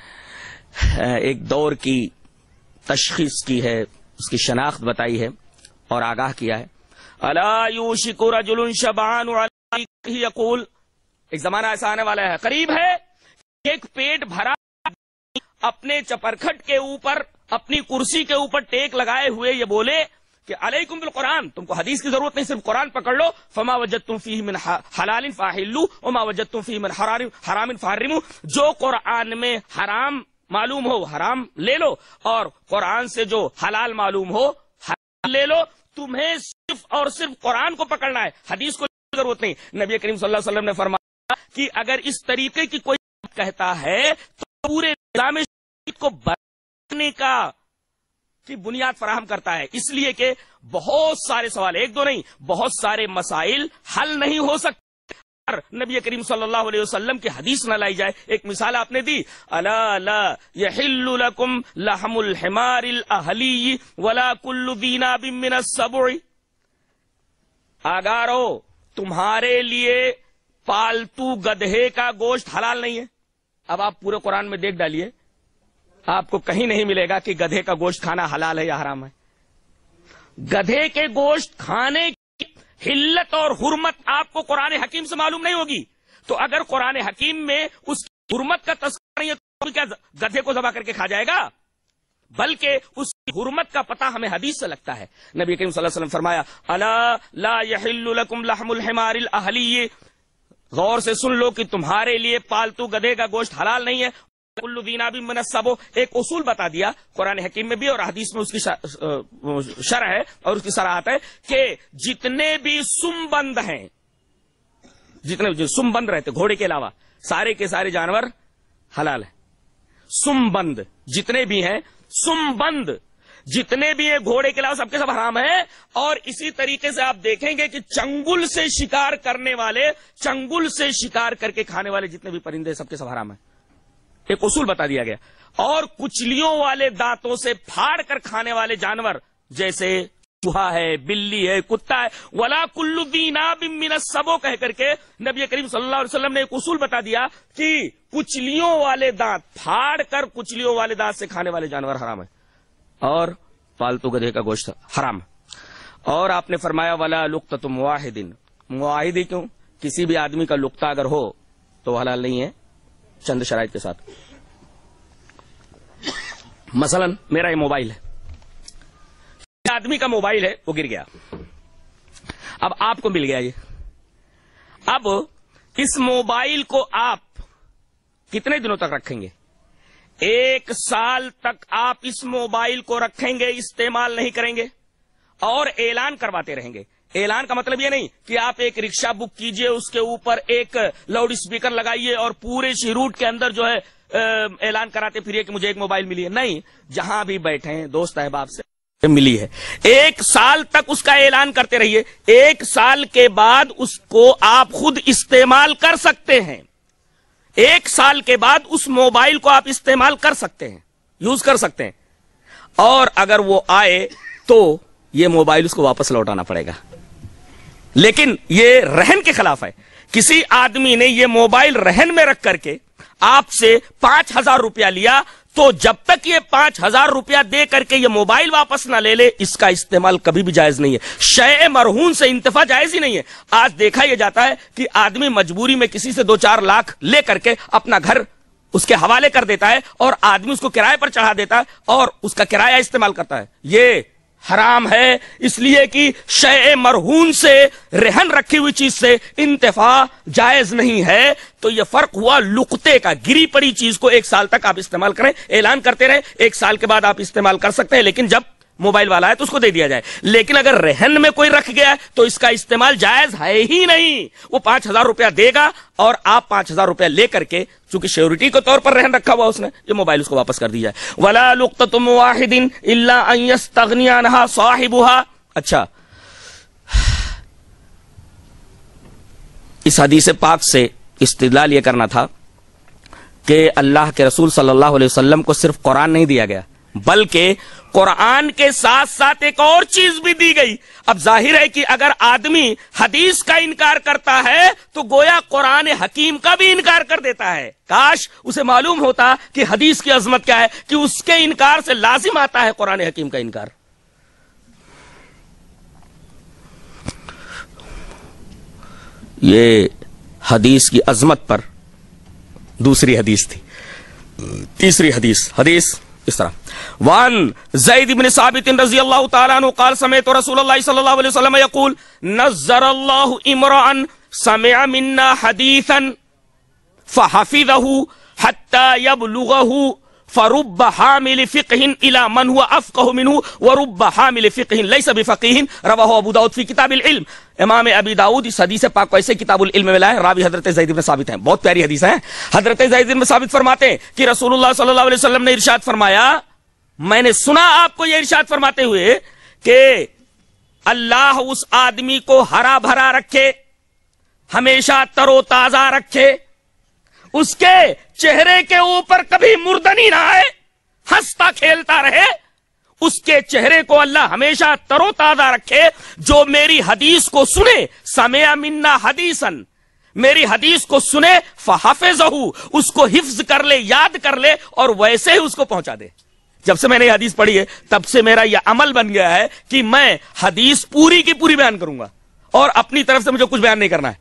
C: ایک دور کی تشخیص کی ہے، اس کی شناخت بتائی ہے اور آگاہ کیا ہے۔ الا یوشک رجل شبعان علیہ یقول، ایک زمانہ ایسا آنے والا ہے، قریب ہے، ایک پیٹ بھرا اپنے چپرکھٹ کے اوپر اپنی کرسی کے اوپر ٹیک لگائے ہوئے یہ بولے کہ علیکم بالقرآن، تم کو حدیث کی ضرورت نہیں، صرف قرآن پکڑ لو، فما وجدتم فیہ من حلال فاحلوا وما وجدتم فیہ من حرام فحرموا، جو قرآن میں حرام معلوم ہو حرام لے لو اور قرآن سے جو حلال معلوم ہو حلال لے لو، تمہیں صرف اور صرف قرآن کو پکڑنا ہے، حدیث کو ضرورت نہیں۔ نبی کریم صلی اللہ علیہ وسلم نے فرمایا کہ اگر اس طریقے کی کوئی بات کہتا ہے تو پورے نظام شریعت کو بنانے کا کی بنیاد فراہم کرتا ہے، اس لیے کہ بہت سارے سوال، ایک دو نہیں، بہت سارے مسائل حل نہیں ہو سکتے نبی کریم صلی اللہ علیہ وسلم کی حدیث نہ لائی جائے۔ ایک مثال آپ نے دی، الا لا یحل لکم لحم الحمار الاہلی ولا کل ذی ناب من السبع، آگارو تمہارے لیے پالتو گدھے کا گوشت حلال نہیں ہے۔ اب آپ پورے قرآن میں دیکھ ڈالیے، آپ کو کہیں نہیں ملے گا کہ گدھے کا گوشت کھانا حلال ہے یا حرام ہے۔ گدھے کے گوشت کھانے حلت اور حرمت آپ کو قرآن حکیم سے معلوم نہیں ہوگی، تو اگر قرآن حکیم میں اس کی حرمت کا تذکرہ نہیں ہے تو کیا گدھے کو ذبح کر کے کھا جائے گا؟ بلکہ اس کی حرمت کا پتہ ہمیں حدیث سے لگتا ہے۔ نبی کریم صلی اللہ علیہ وسلم فرمایا الا لا یحل لکم لحم الحمار الاہلی، غور سے سن لو کہ تمہارے لیے پالتو گدھے کا گوشت حلال نہیں ہے، کل ذی ناب من السبع، ایک اصول بتا دیا قرآن حکیم میں بھی اور حدیث میں اس کی شرح ہے اور اس کی صراحت ہے کہ جتنے بھی سم بند ہیں، جتنے جو سم بند رہتے گھوڑے کے علاوہ سارے کے سارے جانور حلال ہیں۔ سم بند جتنے بھی ہیں، سم بند جتنے بھی ہیں گھوڑے کے علاوہ سب کے سب حرام ہیں۔ اور اسی طریقے سے آپ دیکھیں گے کہ چنگل سے شکار کرنے والے، چنگل سے شکار کر کے کھانے والے جتنے بھی پرندے سب کے سب حرام ہیں۔ ایک اصول بتا دیا گیا. اور کچلیوں والے دانتوں سے پھاڑ کر کھانے والے جانور جیسے چوہا ہے، بلی ہے، کتا ہے، ولا کل ذی ناب من السبع کہہ کر کے نبی کریم صلی اللہ علیہ وسلم نے ایک اصول بتا دیا کہ کچلیوں والے دانت پھاڑ کر کچلیوں والے دانت سے کھانے والے جانور حرام ہے، اور پالتو گدھے کا گوشت حرام. اور آپ نے فرمایا ولا لقطۃ مواحد، مواحد کیوں؟ کسی بھی آدمی کا لقطہ اگر ہو تو وہ حلال نہیں ہے چند شرائط کے ساتھ. مثلا میرا یہ موبائل ہے، آدمی کا موبائل ہے، وہ گر گیا، اب آپ کو مل گیا یہ. اب اس موبائل کو آپ کتنے دنوں تک رکھیں گے؟ ایک سال تک آپ اس موبائل کو رکھیں گے، استعمال نہیں کریں گے اور اعلان کرواتے رہیں گے. اعلان کا مطلب یہ نہیں کہ آپ ایک رکشہ بک کیجئے، اس کے اوپر ایک لاؤڈ اسپیکر لگائیے اور پورے روٹ کے اندر جو ہے اعلان کراتے پھریے کہ مجھے ایک موبائل ملی ہے. نہیں، جہاں بھی بیٹھے ہیں دوست احباب سے ملی ہے، ایک سال تک اس کا اعلان کرتے رہیے. ایک سال کے بعد اس کو آپ خود استعمال کر سکتے ہیں. ایک سال کے بعد اس موبائل کو آپ استعمال کر سکتے ہیں، یوز کر سکتے ہیں. اور اگر وہ آئے تو یہ موبائل اس کو واپس لوٹانا پڑے گا. لیکن یہ رہن کے خلاف ہے. کسی آدمی نے یہ موبائل رہن میں رکھ کر کے آپ سے پانچ ہزار روپیہ لیا تو جب تک یہ پانچ ہزار روپیہ دے کر کے یہ موبائل واپس نہ لے لے، اس کا استعمال کبھی بھی جائز نہیں ہے. شیء مرہون سے انتفاع جائز ہی نہیں ہے. آج دیکھا یہ جاتا ہے کہ آدمی مجبوری میں کسی سے دو چار لاکھ لے کر کے اپنا گھر اس کے حوالے کر دیتا ہے اور آدمی اس کو کرائے پر چڑھا دیتا ہے اور اس کا کرایہ استعمال کرتا ہے. یہ حرام ہے، اس لیے کہ شیء مرہون سے، رہن رکھی ہوئی چیز سے انتفاع جائز نہیں ہے. تو یہ فرق ہوا لقطے کا. گری پڑی چیز کو ایک سال تک آپ استعمال کریں، اعلان کرتے رہیں، ایک سال کے بعد آپ استعمال کر سکتے ہیں، لیکن جب موبائل والا ہے تو اس کو دے دیا جائے. لیکن اگر رہن میں کوئی رکھ گیا تو اس کا استعمال جائز ہے ہی نہیں. وہ پانچ ہزار روپیہ دے گا اور آپ پانچ ہزار روپیہ لے کر کے، چونکہ شیورٹی کے طور پر رہن رکھا ہوا اس نے، یہ موبائل اس کو واپس کر دی جائے. ولا لقطۃ واحد الا ان یستغنی عنہا صاحبها. اچھا، اس حدیث پاک سے استدلال یہ کرنا تھا کہ اللہ کے رسول صلی اللہ علیہ وسلم کو صرف قرآن نہیں دیا گیا بلکہ قرآن کے ساتھ ساتھ ایک اور چیز بھی دی گئی. اب ظاہر ہے کہ اگر آدمی حدیث کا انکار کرتا ہے تو گویا قرآن حکیم کا بھی انکار کر دیتا ہے. کاش اسے معلوم ہوتا کہ حدیث کی عظمت کیا ہے، کہ اس کے انکار سے لازم آتا ہے قرآن حکیم کا انکار. یہ حدیث کی عظمت پر دوسری حدیث تھی. تیسری حدیث حدیث اس طرح وان زید بن ثابت رضی اللہ تعالیٰ عنہ قال سمعت رسول اللہ صلی اللہ علیہ وسلم یقول نظر اللہ امرأ سمع منا حدیثا فحفظه حتى يبلغه فرب حامل فقہ الى من هو افقہ منه ورب حامل فقہ ليس بفقیہ رواہ ابو داؤد فی کتاب العلم. امام ابی داؤد اس حدیث پاک کو ایسے کتاب العلم میں ملا ہے. راوی حضرت زید بن ثابت ہیں. بہت پیاری حدیث ہے. حضرت زید بن ثابت فرماتے ہیں کہ رسول اللہ صلی اللہ علیہ وسلم نے ارشاد فرمایا، میں نے سنا آپ کو یہ ارشاد فرماتے ہوئے کہ اللہ اس آدمی کو ہرا بھرا رکھے، ہمیشہ تر و تازہ رکھے، اس کے چہرے کے اوپر کبھی مردنی نہ آئے، ہنستا کھیلتا رہے، اس کے چہرے کو اللہ ہمیشہ تر و تازہ رکھے، جو میری حدیث کو سنے، سمع منا حدیثا، میری حدیث کو سنے، فحفظہ، اس کو حفظ کر لے، یاد کر لے اور ویسے ہی اس کو پہنچا دے. جب سے میں نے یہ حدیث پڑھی ہے تب سے میرا یہ عمل بن گیا ہے کہ میں حدیث پوری کی پوری بیان کروں گا اور اپنی طرف سے مجھے کچھ بیان نہیں کرنا ہے.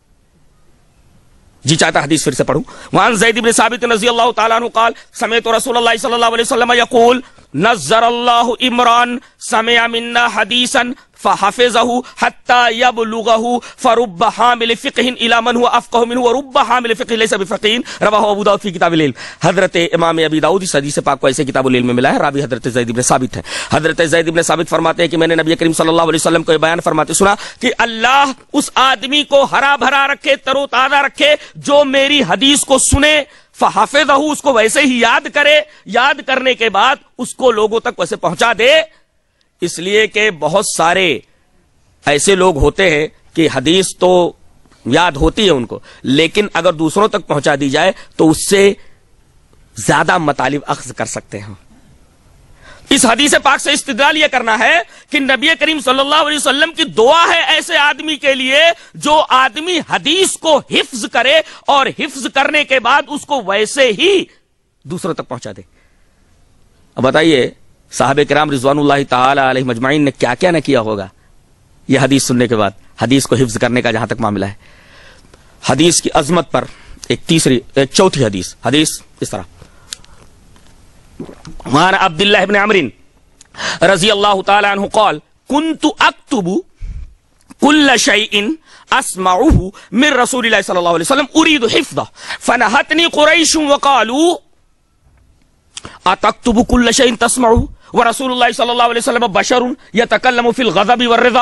C: جی چاہتا حدیث پھر سے پڑھوں. وعن زید بن ثابت رضی اللہ تعالیٰ عنہ قال سمعت رسول اللہ صلی اللہ علیہ وسلم یقول نظر اللہ عمران سمع منا حدیثا فحفظه حتى يبلغه فرب حامل فقہ الى من هو افقہ منه ورب حامل فقہ ليس بفقیہ رواہ ابو داؤد فی کتاب العلم. حضرت امام ابی داؤد اس حدیث پاک کو ایسے کتاب العلم میں ملا ہے. راوی حضرت زید بن ثابت ہیں. حضرت زید بن ثابت فرماتے ہیں کہ میں نے نبی کریم صلی اللہ علیہ وسلم کو یہ بیان فرماتے سنا کہ اللہ اس آدمی کو ہرا بھرا رکھے، تر و تازہ رکھے، جو میری حدیث کو سنے، فحفظہ، اس کو ویسے ہی یاد کرے، یاد کرنے کے بعد اس کو لوگوں تک ویسے پہنچا دے. اس لیے کہ بہت سارے ایسے لوگ ہوتے ہیں کہ حدیث تو یاد ہوتی ہے ان کو، لیکن اگر دوسروں تک پہنچا دی جائے تو اس سے زیادہ مطالب اخذ کر سکتے ہیں۔ اس حدیث پاک سے استدلال یہ کرنا ہے کہ نبی کریم صلی اللہ علیہ وسلم کی دعا ہے ایسے آدمی کے لیے جو آدمی حدیث کو حفظ کرے اور حفظ کرنے کے بعد اس کو ویسے ہی دوسروں تک پہنچا دے۔ اب بتائیے صحابہ کرام رضوان اللہ تعالی علیہ مجمعین نے کیا کیا نہ کیا ہوگا یہ حدیث سننے کے بعد، حدیث کو حفظ کرنے کا جہاں تک معاملہ ہے۔ حدیث کی عظمت پر ایک تیسری ایک چوتھی حدیث حدیث اس طرح، وعن عبد الله بن عمرو رضی اللہ تعالی عنہ قال كنت اكتب كل شيء اسمعه من رسول الله صلی اللہ علیہ وسلم اريد حفظه فنهتني قريش وقالوا اتكتب كل شيء تسمعه ورسول الله صلی اللہ علیہ وسلم بشر يتكلم في الغضب والرضا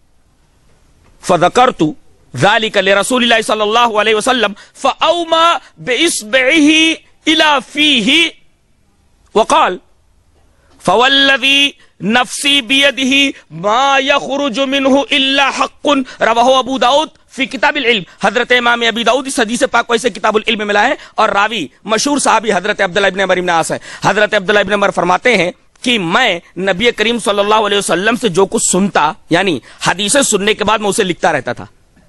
C: فذكرت ذلك لرسول الله صلی اللہ علیہ وسلم فأومى بإصبعه الى فيه وقال فوالذي نفسي بيده ما يخرج منه الا حق رواه ابو داؤد فی کتاب العلم۔ حضرت امام ابی داؤد اس حدیث پاک کو اسے کتاب العلم ملا ہے، اور راوی مشہور صحابی حضرت عبداللہ ابن عمر ابن عاص ہے۔ حضرت عبداللہ ابن عمر فرماتے ہیں کہ میں نبی کریم صلی اللہ علیہ وسلم سے جو کچھ سنتا، یعنی حدیثیں سننے کے بعد میں اسے لکھتا رہتا تھا۔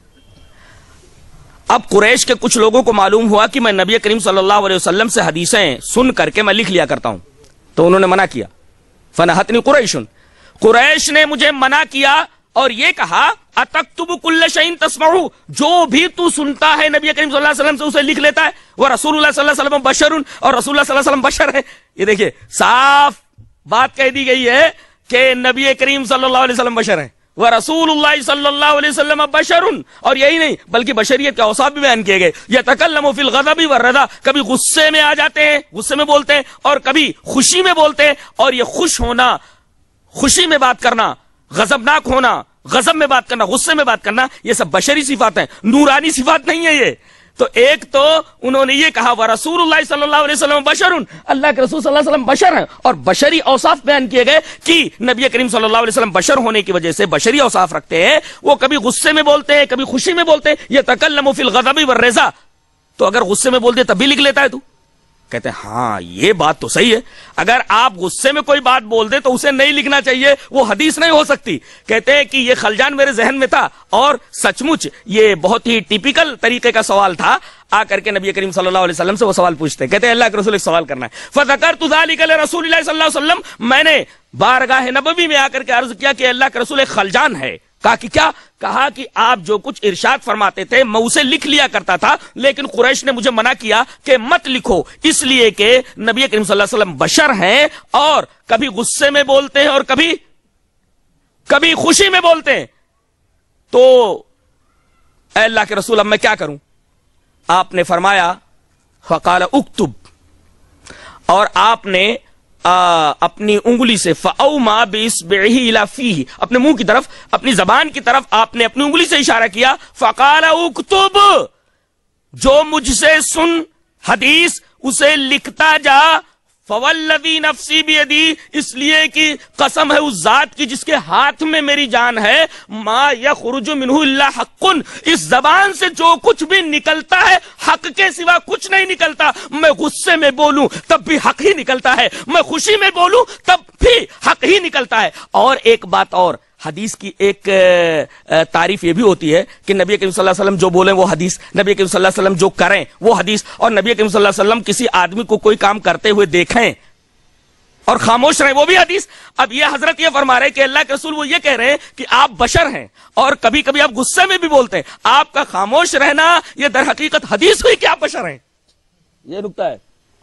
C: اب قریش کے کچھ لوگوں کو معلوم ہوا کہ میں نبی کریم صلی اللہ علیہ وسلم سے حدیثیں سن کر کے میں لکھ لیا کرتا ہوں، تو انہوں نے منع کیا۔ فنہتنی قریش، قریش نے مجھے منع کیا اور یہ کہا اتکتب کل شیء تسمعہ، جو بھی تو سنتا ہے نبی کریم صلی اللہ علیہ وسلم سے اسے لکھ لیتا ہے، وہ رسول اللہ صلی اللہ علیہ وسلم بشر، اور رسول اللہ صلی اللہ علیہ وسلم بشر ہے۔ یہ دیکھیے صاف بات کہہ دی گئی ہے کہ نبی کریم صلی اللہ علیہ وسلم بشر ہیں، وہ رسول اللہ صلی اللہ علیہ وسلم بشر، اور یہی نہیں بلکہ بشریت کے اوصاف بھی بیان کیے گئے۔ یتکلم فی الغضب والرضا، کبھی غصے میں آ جاتے ہیں، غصے میں بولتے ہیں، اور کبھی خوشی میں بولتے ہیں، اور یہ خوش ہونا، خوشی میں بات کرنا، غضبناک ہونا، غضب میں بات کرنا، غصے میں بات کرنا، یہ سب بشری صفات ہیں، نورانی صفات نہیں ہے یہ۔ تو ایک تو انہوں نے یہ کہا وہ رسول اللہ صلی اللہ علیہ وسلم بشر، اللہ کے رسول صلی اللہ علیہ وسلم بشر ہیں، اور بشری اوصاف بیان کیے گئے کہ نبی کریم صلی اللہ علیہ وسلم بشر ہونے کی وجہ سے بشری اوصاف رکھتے ہیں، وہ کبھی غصے میں بولتے ہیں، کبھی خوشی میں بولتے ہیں۔ یہ تکلم فی الغضب والرضا، تو اگر غصے میں بولتے تب بھی لکھ لیتا ہے تو؟ کہتے ہیں ہاں یہ بات تو صحیح ہے، اگر آپ غصے میں کوئی بات بول دیں تو اسے نہیں لکھنا چاہیے، وہ حدیث نہیں ہو سکتی۔ کہتے ہیں کہ یہ خلجان میرے ذہن میں تھا، اور سچ مچ یہ بہت ہی ٹیپیکل طریقے کا سوال تھا۔ آ کر کے نبی کریم صلی اللہ علیہ وسلم سے وہ سوال پوچھتے ہیں، کہتے ہیں اللہ کے رسول ایک سوال کرنا ہے۔ فذکرت ذلک لرسول اللہ صلی اللہ علیہ وسلم، میں نے بارگاہ نبوی میں آ کر کے عرض کیا کہ اللہ کے رسول ایک خلجان ہے۔ کہا کہ کیا؟ کہا کہ آپ جو کچھ ارشاد فرماتے تھے میں اسے لکھ لیا کرتا تھا، لیکن قریش نے مجھے منع کیا کہ مت لکھو، اس لیے کہ نبی کریم صلی اللہ علیہ وسلم بشر ہیں، اور کبھی غصے میں بولتے ہیں اور کبھی کبھی خوشی میں بولتے ہیں۔ تو اے اللہ کے رسول اب میں کیا کروں؟ آپ نے فرمایا فقال اکتب، اور آپ نے آ, اپنی انگلی سے فاوما باصبعہ الی فیہ، اپنے منہ کی طرف، اپنی زبان کی طرف آپ نے اپنی انگلی سے اشارہ کیا۔ فقال اکتب، جو مجھ سے سن حدیث اسے لکھتا جا۔ فوالذی نفسی بیدی، اس لیے کہ قسم ہے اس ذات کی جس کے ہاتھ میں میری جان ہے، ما یخرج منہ الا حق، اس زبان سے جو کچھ بھی نکلتا ہے حق کے سوا کچھ نہیں نکلتا۔ میں غصے میں بولوں تب بھی حق ہی نکلتا ہے، میں خوشی میں بولوں تب بھی حق ہی نکلتا ہے۔ اور ایک بات اور، حدیث کی ایک تعریف یہ بھی ہوتی ہے کہ نبی کریم صلی اللہ علیہ وسلم جو بولیں وہ حدیث، نبی کریم صلی اللہ علیہ وسلم جو کریں وہ حدیث، اور نبی کریم صلی اللہ علیہ وسلم کسی آدمی کو کوئی کام کرتے ہوئے دیکھیں اور خاموش رہیں وہ بھی حدیث۔ اب یہ حضرت یہ فرما رہے کہ اللہ کے رسول وہ یہ کہہ رہے ہیں کہ آپ بشر ہیں، اور کبھی کبھی آپ غصے میں بھی بولتے ہیں، آپ کا خاموش رہنا یہ در حقیقت حدیث ہوئی کہ آپ بشر ہیں۔ یہ نکتہ ہے،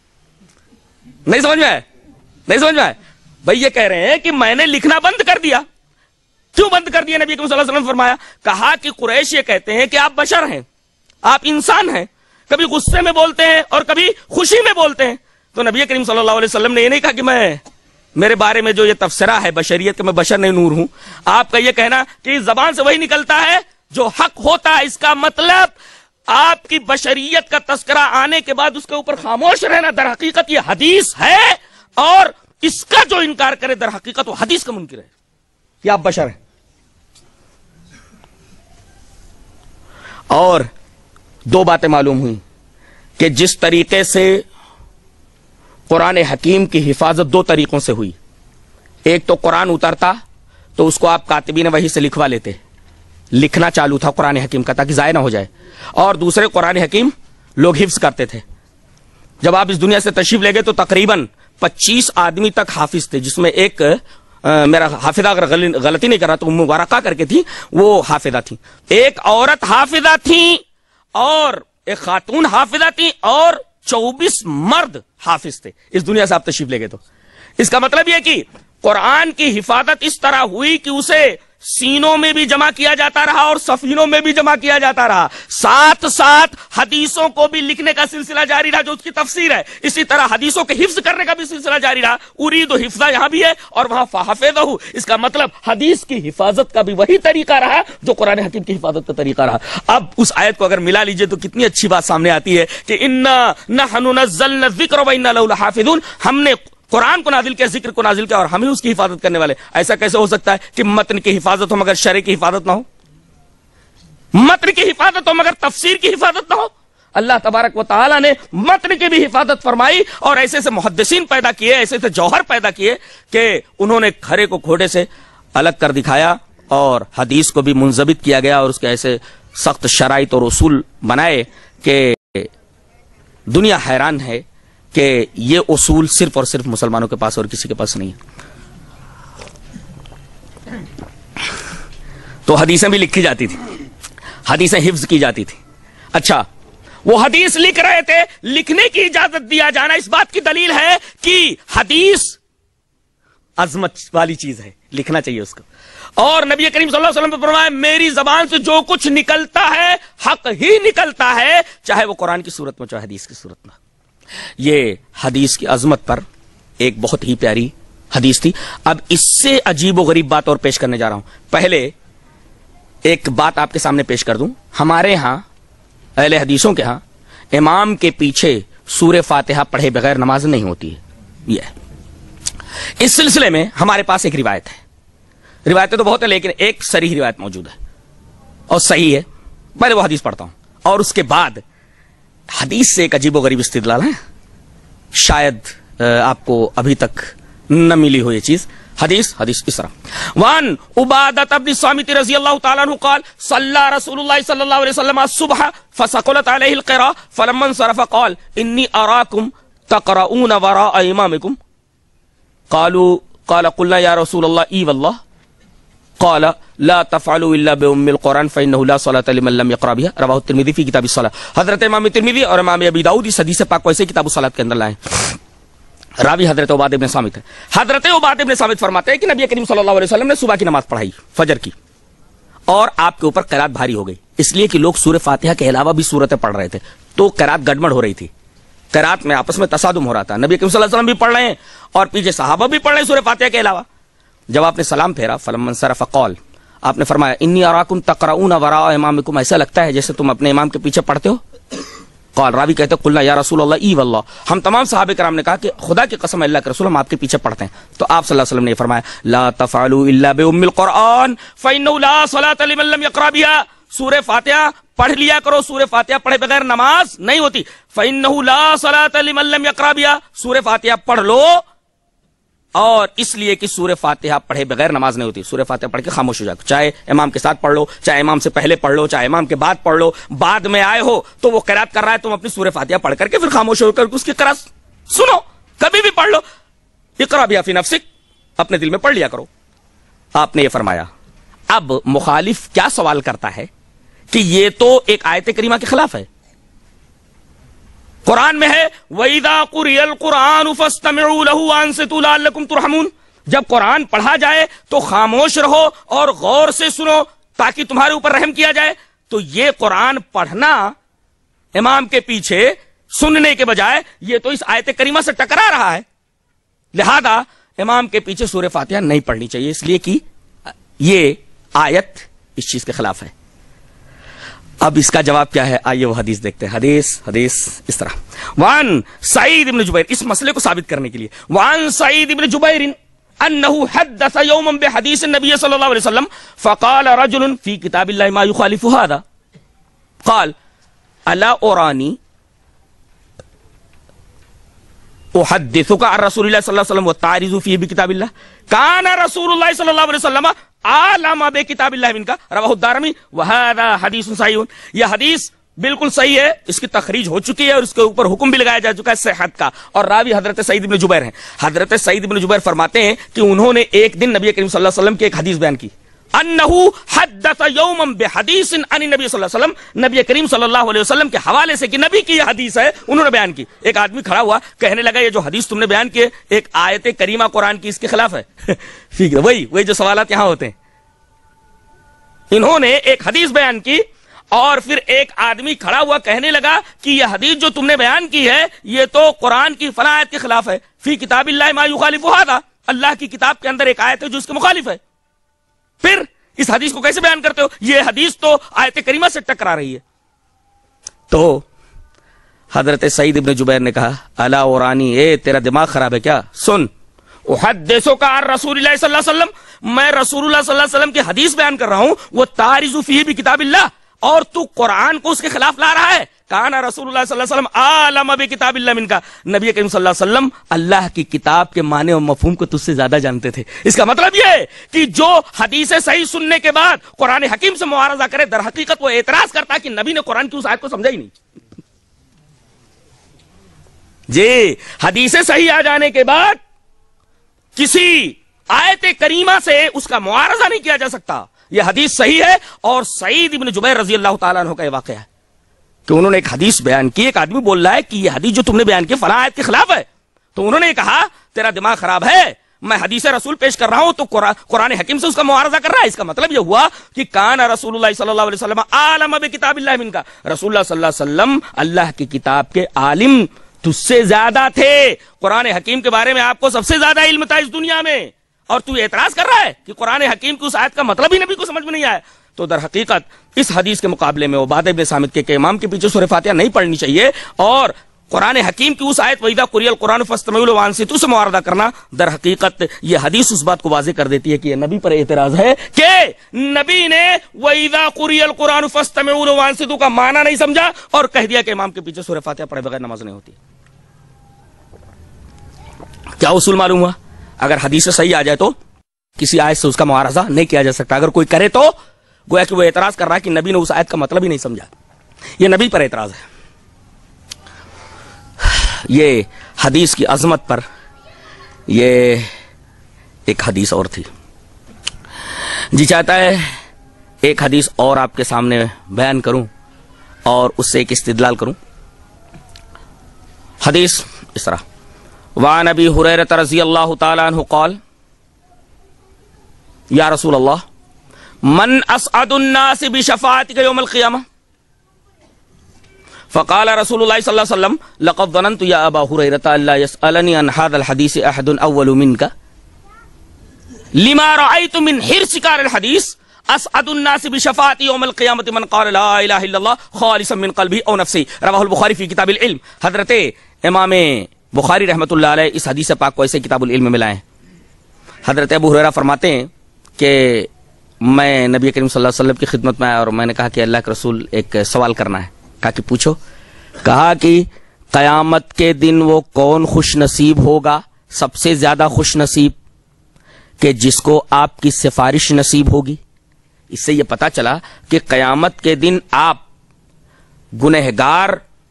C: نہیں سمجھ میں آئے؟ نہیں سمجھ میں آئے؟ بھائی یہ کہہ رہے ہیں کہ میں نے لکھنا بند کر دیا۔ کیوں بند کر دیا؟ نبی کریم صلی اللہ علیہ وسلم فرمایا، کہا کہ قریش یہ کہتے ہیں کہ آپ بشر ہیں، آپ انسان ہیں، کبھی غصے میں بولتے ہیں اور کبھی خوشی میں بولتے ہیں۔ تو نبی کریم صلی اللہ علیہ وسلم نے یہ نہیں کہا کہ میں میرے بارے میں جو یہ تفسیرہ ہے بشریت کہ میں بشر نہیں نور ہوں، آپ کا یہ کہنا کہ اس زبان سے وہی نکلتا ہے جو حق ہوتا ہے، اس کا مطلب آپ کی بشریت کا تذکرہ آنے کے بعد اس کے اوپر خاموش رہنا در حقیقت یہ حدیث ہے، اور اس کا جو انکار کرے در حقیقت وہ حدیث کا منکر ہے کہ آپ بشر ہیں۔ اور دو باتیں معلوم ہوئی کہ جس طریقے سے قرآن حکیم کی حفاظت دو طریقوں سے ہوئی. ایک تو قرآن اترتا تو اس کو آپ کاتبین وحی سے لکھوا لیتے, لکھنا چالو تھا قرآن حکیم کا تاکہ ضائع نہ ہو جائے, اور دوسرے قرآن حکیم لوگ حفظ کرتے تھے. جب آپ اس دنیا سے تشریف لے گئے تو تقریباً پچیس آدمی تک حافظ تھے, جس میں ایک آ, میرا حافظہ اگر غلطی نہیں کر رہا تو ام ورقہ کر کے تھی, وہ حافظہ تھی. ایک عورت حافظہ تھی اور ایک خاتون حافظہ تھی, اور چوبیس مرد حافظ تھے. اس دنیا سے آپ تشریف لے گئے تو اس کا مطلب یہ کہ قرآن کی حفاظت اس طرح ہوئی کہ اسے سینوں میں بھی جمع کیا جاتا رہا اور سفینوں میں بھی جمع کیا جاتا رہا. ساتھ ساتھ حدیثوں کو بھی لکھنے کا سلسلہ جاری رہا جو اس کی تفسیر ہے. اسی طرح حدیثوں کے حفظ کرنے کا بھی سلسلہ جاری رہا. ارید و حفظہ یہاں بھی ہے اور وہاں فحفظہ. اس کا مطلب حدیث کی حفاظت کا بھی وہی طریقہ رہا جو قرآن حکیم کی حفاظت کا طریقہ رہا. اب اس آیت کو اگر ملا لیجئے تو کتنی اچھی بات سامنے آتی ہے کہ انا نحن نزلنا الذکر و انا لہ لحافظون. ہم نے قرآن کو نازل کیا, ذکر کو نازل کیا, اور ہم ہی اس کی حفاظت کرنے والے. ایسا کیسے ہو سکتا ہے کہ متن کی حفاظت ہو مگر شرع کی حفاظت نہ ہو, متن کی حفاظت ہو مگر تفسیر کی حفاظت نہ ہو؟ اللہ تبارک و تعالی نے متن کی بھی حفاظت فرمائی اور ایسے سے محدثین پیدا کیے, ایسے سے جوہر پیدا کیے کہ انہوں نے کھرے کو کھوٹے سے الگ کر دکھایا اور حدیث کو بھی منضبط کیا گیا اور اس کے ایسے سخت شرائط اور اصول بنائے کہ دنیا حیران ہے کہ یہ اصول صرف اور صرف مسلمانوں کے پاس اور کسی کے پاس نہیں ہے. تو حدیثیں بھی لکھی جاتی تھی, حدیثیں حفظ کی جاتی تھی. اچھا, وہ حدیث لکھ رہے تھے, لکھنے کی اجازت دیا جانا اس بات کی دلیل ہے کہ حدیث عظمت والی چیز ہے, لکھنا چاہیے اس کو. اور نبی کریم صلی اللہ علیہ وسلم نے فرمایا میری زبان سے جو کچھ نکلتا ہے حق ہی نکلتا ہے, چاہے وہ قرآن کی صورت میں چاہے حدیث کی صورت میں. یہ حدیث کی عظمت پر ایک بہت ہی پیاری حدیث تھی. اب اس سے عجیب و غریب بات اور پیش کرنے جا رہا ہوں. پہلے ایک بات آپ کے سامنے پیش کر دوں. ہمارے ہاں اہل حدیثوں کے ہاں امام کے پیچھے سورہ فاتحہ پڑھے بغیر نماز نہیں ہوتی ہے. یہ اس سلسلے میں ہمارے پاس ایک روایت ہے. روایتیں تو بہت ہیں لیکن ایک صریح روایت موجود ہے اور صحیح ہے. پہلے وہ حدیث پڑھتا ہوں اور اس کے بعد حدیث سے ایک عجیب و غریب استدلال ہے, شاید آپ کو ابھی تک نہ ملی ہو یہ چیز. حدیث حدیث اس طرح وان عبادۃ بن الصامت رضی اللہ تعالی عنہ قال صلی رسول اللہ صلی اللہ علیہ وسلم الصبح فثقلت علیہ القراء فلما انصرف قال انی اراکم تقرؤون وراء امامکم قالوا قال قلنا یا رسول اللہ ای واللہ قال لا تفعلوا الا بام القرآن فانه لا صلاة لمن لم يقرأ بها رواه الترمذی فی کتاب الصلاة. حضرت امام ترمذی اور امام ابی داؤد اس حدیث پاک کو ایسے کتاب الصلاة کے اندر لائے. راوی حضرت عبادہ بن صامت ہے. حضرت عبادہ بن صامت فرماتے ہیں کہ نبی کریم صلی اللہ علیہ وسلم نے صبح کی نماز پڑھائی فجر کی اور آپ کے اوپر قرات بھاری ہو گئی, اس لیے کہ لوگ سورہ فاتحہ کے علاوہ بھی سورتیں پڑھ رہے تھے تو قرات گڑبڑ ہو رہی تھی, قرات میں آپس میں تصادم ہو رہا تھا. نبی کریم صلی اللہ علیہ وسلم بھی پڑھ رہے ہیں اور پیچھے صحابہ بھی پڑھ رہے ہیں سورہ فاتحہ کے علاوہ. جب آپ نے سلام پھیرا فلما انصرف قال, آپ نے فرمایا انی اراکم تقرؤون وراء امامکم, ایسا لگتا ہے جیسے تم اپنے امام کے پیچھے پڑھتے ہو. قال, راوی کہتے قلنا یا رسول اللہ ای واللہ, ہم تمام صحابہ کرام نے کہا کہ خدا کی قسم اللہ کے رسول ہم آپ کے پیچھے پڑھتے ہیں. تو آپ صلی اللہ علیہ وسلم نے فرمایا لا تفعلوا الا بام القرآن فانه لا صلاة لمن لم يقرأ بها, سورہ فاتحہ پڑھ لیا کرو, سورہ فاتحہ پڑھے بغیر نماز نہیں ہوتی. فانه لا صلاة لمن لم يقرأ بها, سورہ فاتحہ پڑھ لو, اور اس لیے کہ سورہ فاتحہ پڑھے بغیر نماز نہیں ہوتی. سورہ فاتحہ پڑھ کے خاموش ہو جاؤ, چاہے امام کے ساتھ پڑھ لو, چاہے امام سے پہلے پڑھ لو, چاہے امام کے بعد پڑھ لو. بعد میں آئے ہو تو وہ قرات کر رہا ہے, تم اپنی سورہ فاتحہ پڑھ کر کے پھر خاموش ہو کر اس کی قرات سنو, کبھی بھی پڑھ لو. اقرا بها فی نفسک, اپنے دل میں پڑھ لیا کرو. آپ نے یہ فرمایا. اب مخالف کیا سوال کرتا ہے کہ یہ تو ایک آیت کریمہ کے خلاف ہے. قرآن میں ہے وَإِذَا قُرِئَ الْقُرْآنُ فَاسْتَمِعُوا لَهُ وَأَنصِتُوا لَعَلَّكُمْ تُرْحَمُونَ, جب قرآن پڑھا جائے تو خاموش رہو اور غور سے سنو تاکہ تمہارے اوپر رحم کیا جائے. تو یہ قرآن پڑھنا امام کے پیچھے سننے کے بجائے یہ تو اس آیت کریمہ سے ٹکرا رہا ہے. لہذا امام کے پیچھے سورہ فاتحہ نہیں پڑھنی چاہیے, اس لیے کہ یہ آیت اس چیز کے خلاف ہے. اب اس کا جواب کیا ہے, آئیے وہ حدیث دیکھتے ہیں. حدیث حدیث اس طرح وان سعید بن جبیر, اس مسئلے کو ثابت کرنے کے لیے وان سعید بن جبیر انه حدث يوما بحديث النبي صلى الله عليه وسلم فقال رجل في كتاب الله ما يخالف هذا قال الا اراني احدثک عن رسول اللہ صلی اللہ علیہ وسلم وتعرض فیہ بکتاب اللہ کان رسول اللہ صلی اللہ علیہ وسلم عالم بکتاب اللہ منک رواہ الدارمی وہذا حدیث صحیح. یہ حدیث بالکل صحیح ہے, اس کی تخریج ہو چکی ہے اور اس کے اوپر حکم بھی لگایا جا چکا ہے صحت کا, اور راوی حضرت سعید بن جبیر ہیں. حضرت سعید بن جبیر فرماتے ہیں کہ انہوں نے ایک دن نبی کریم صلی اللہ علیہ وسلم کی ایک حدیث بیان کی, انہو حدث یوما بحدیث عن النبی صلی اللہ علیہ وسلم, نبی کریم صلی اللہ علیہ وسلم کے حوالے سے کہ نبی کی یہ حدیث ہے انہوں نے بیان کی. ایک آدمی کھڑا ہوا کہنے لگا یہ جو حدیث تم نے بیان کی ایک آیت کریمہ قرآن کی اس کے خلاف ہے. ٹھیک ہے, وہی وہی جو سوالات یہاں ہوتے ہیں. انہوں نے ایک حدیث بیان کی اور پھر ایک آدمی کھڑا ہوا کہنے لگا کہ یہ حدیث جو تم نے بیان کی ہے یہ تو قرآن کی فلاں آیت کے خلاف ہے. فی کتاب اللہ ما یخالف ھذا, اللہ کی کتاب کے اندر ایک آیت ہے جو اس کے مخالف ہے. پھر اس حدیث کو کیسے بیان کرتے ہو, یہ حدیث تو آیت کریمہ سے ٹکرا رہی ہے. تو حضرت سعید ابن جبیر نے کہا الا اورانی, اے تیرا دماغ خراب ہے کیا؟ سن, احدثک عن رسول اللہ صلی اللہ علیہ وسلم, میں رسول اللہ صلی اللہ علیہ وسلم کی حدیث بیان کر رہا ہوں, وہ تعرض فیہ بکتاب اللہ, اور تو قرآن کو اس کے خلاف لا رہا ہے. کانا رسول اللہ صلی اللہ علیہ وسلم عالم بکتاب اللہ منکا, نبی کریم صلی اللہ علیہ وسلم اللہ کی کتاب کے معنی اور مفہوم کو تجھ سے زیادہ جانتے تھے. اس کا مطلب یہ ہے کہ جو حدیث صحیح سننے کے بعد قرآن حکیم سے معارضہ کرے در حقیقت وہ اعتراض کرتا ہے کہ نبی نے قرآن کی اس آیت کو سمجھا ہی نہیں. جی, حدیث صحیح آ جانے کے بعد کسی آیت کریمہ سے اس کا معارضہ نہیں کیا جا سکتا. یہ حدیث صحیح ہے, اور سعید ابن جبیر رضی اللہ تعالیٰ عنہ کا یہ واقعہ ہے کہ انہوں نے ایک حدیث بیان کی. ایک آدمی بول رہا ہے کہ یہ حدیث جو تم نے بیان کی فلاں آیت کے خلاف ہے, تو انہوں نے کہا تیرا دماغ خراب ہے, میں حدیث رسول پیش کر رہا ہوں تو قرآن حکیم سے اس کا معارضہ کر رہا ہے. اس کا مطلب یہ ہوا کہ کان رسول اللہ صلی اللہ علیہ وسلم عالم بکتاب اللہ منکا, رسول اللہ صلی اللہ علیہ وسلم اللہ کی کتاب کے عالم تجھ سے زیادہ تھے, قرآن حکیم کے بارے میں آپ کو سب سے زیادہ علم تھا اس دنیا میں, اور تو اعتراض کر رہا ہے کہ قرآن حکیم کی اس آیت کا مطلب ہی نبی کو سمجھ میں نہیں آیا. تو در حقیقت اس حدیث کے مقابلے میں عبادہ بن صامت کے کہ امام کے پیچھے سورہ فاتحہ نہیں پڑھنی چاہیے, اور قرآن حکیم کی اس آیت وَإِذَا قُرِئَ الْقُرْآنُ فَاسْتَمِعُوا لَهُ وَأَنصِتُوا سے معارضہ کرنا در حقیقت یہ حدیث اس بات کو واضح کر دیتی ہے کہ یہ نبی پر اعتراض ہے کہ نبی نے وَإِذَا قُرِئَ الْقُرْآنُ فَاسْتَمِعُوا لَهُ وَأَنصِتُوا کا معنی نہیں سمجھا اور کہہ دیا کہ امام کے پیچھے سورہ فاتحہ پڑھے بغیر نماز نہیں ہوتی. کیا اصول معلوم ہوا؟ اگر حدیث صحیح آ جائے تو کسی آیت سے اس کا معارضہ نہیں کیا جا سکتا. اگر کوئی کرے تو گویا کہ وہ اعتراض کر رہا ہے کہ نبی نے اس آیت کا مطلب ہی نہیں سمجھا. یہ نبی پر اعتراض ہے. یہ حدیث کی عظمت پر یہ ایک حدیث اور تھی. جی چاہتا ہے ایک حدیث اور آپ کے سامنے بیان کروں اور اس سے ایک استدلال کروں. حدیث اس طرح, وعن ابی ہریرہ رضی اللہ تعالی عنہ قال یا رسول اللہ من اسعد الناس بشفاعتک یوم القیامہ, فقال رسول اللہ صلی اللہ علیہ وسلم لقد ظننت یا ابا ہریرہ الا يسألنی عن هذا الحدیث احد اول منک لما رأيت من حرصک على الحدیث اسعد الناس بشفاعت یوم القیامت من قال لا الہ الا اللہ خالصا من قلبہ او نفسہ, رواہ البخاری فی کتاب العلم. حضرت امام بخاری رحمۃ اللہ علیہ اس حدیث پاک کو ایسے کتاب العلم میں لائے. حضرت ابو ہریرہ فرماتے ہیں کہ میں نبی کریم صلی اللہ علیہ وسلم کی خدمت میں آیا اور میں نے کہا کہ اللہ کے رسول ایک سوال کرنا ہے. کہا کہ پوچھو. کہا کہ قیامت کے دن وہ کون خوش نصیب ہوگا, سب سے زیادہ خوش نصیب, کہ جس کو آپ کی سفارش نصیب ہوگی. اس سے یہ پتا چلا کہ قیامت کے دن آپ گنہگار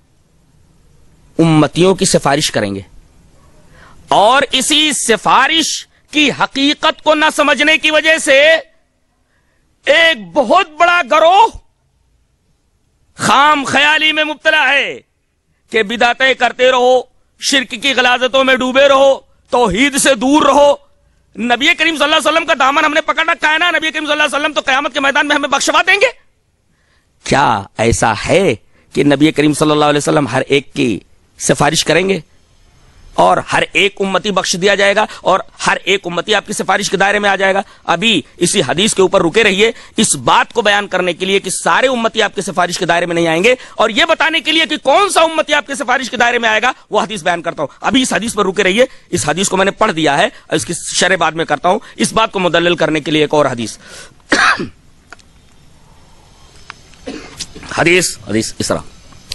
C: امتیوں کی سفارش کریں گے, اور اسی سفارش کی حقیقت کو نہ سمجھنے کی وجہ سے ایک بہت بڑا گروہ خام خیالی میں مبتلا ہے کہ بدعتیں کرتے رہو, شرک کی غلاظتوں میں ڈوبے رہو, توحید سے دور رہو. نبی کریم صلی اللہ علیہ وسلم کا دامن ہم نے پکڑ رکھا ہے نا, نبی کریم صلی اللہ علیہ وسلم تو قیامت کے میدان میں ہمیں بخشوا دیں گے. کیا ایسا ہے کہ نبی کریم صلی اللہ علیہ وسلم ہر ایک کی سفارش کریں گے اور ہر ایک امتی بخش دیا جائے گا اور ہر ایک امتی آپ کی سفارش کے دائرے میں آ جائے گا؟ ابھی اسی حدیث کے اوپر رکے رہیے اس بات کو بیان کرنے کے لیے کہ سارے امتی آپ کی سفارش کے دائرے میں نہیں آئیں گے, اور یہ بتانے کے لیے کہ کون سا امتی آپ کی سفارش کے دائرے میں آئے گا وہ حدیث بیان کرتا ہوں. ابھی اس حدیث پر رکے رہیے. اس حدیث کو میں نے پڑھ دیا ہے اور اس کی شرح بعد میں کرتا ہوں. اس بات کو مدلل کرنے کے لیے ایک اور حدیث حدیث حدیث اس طرح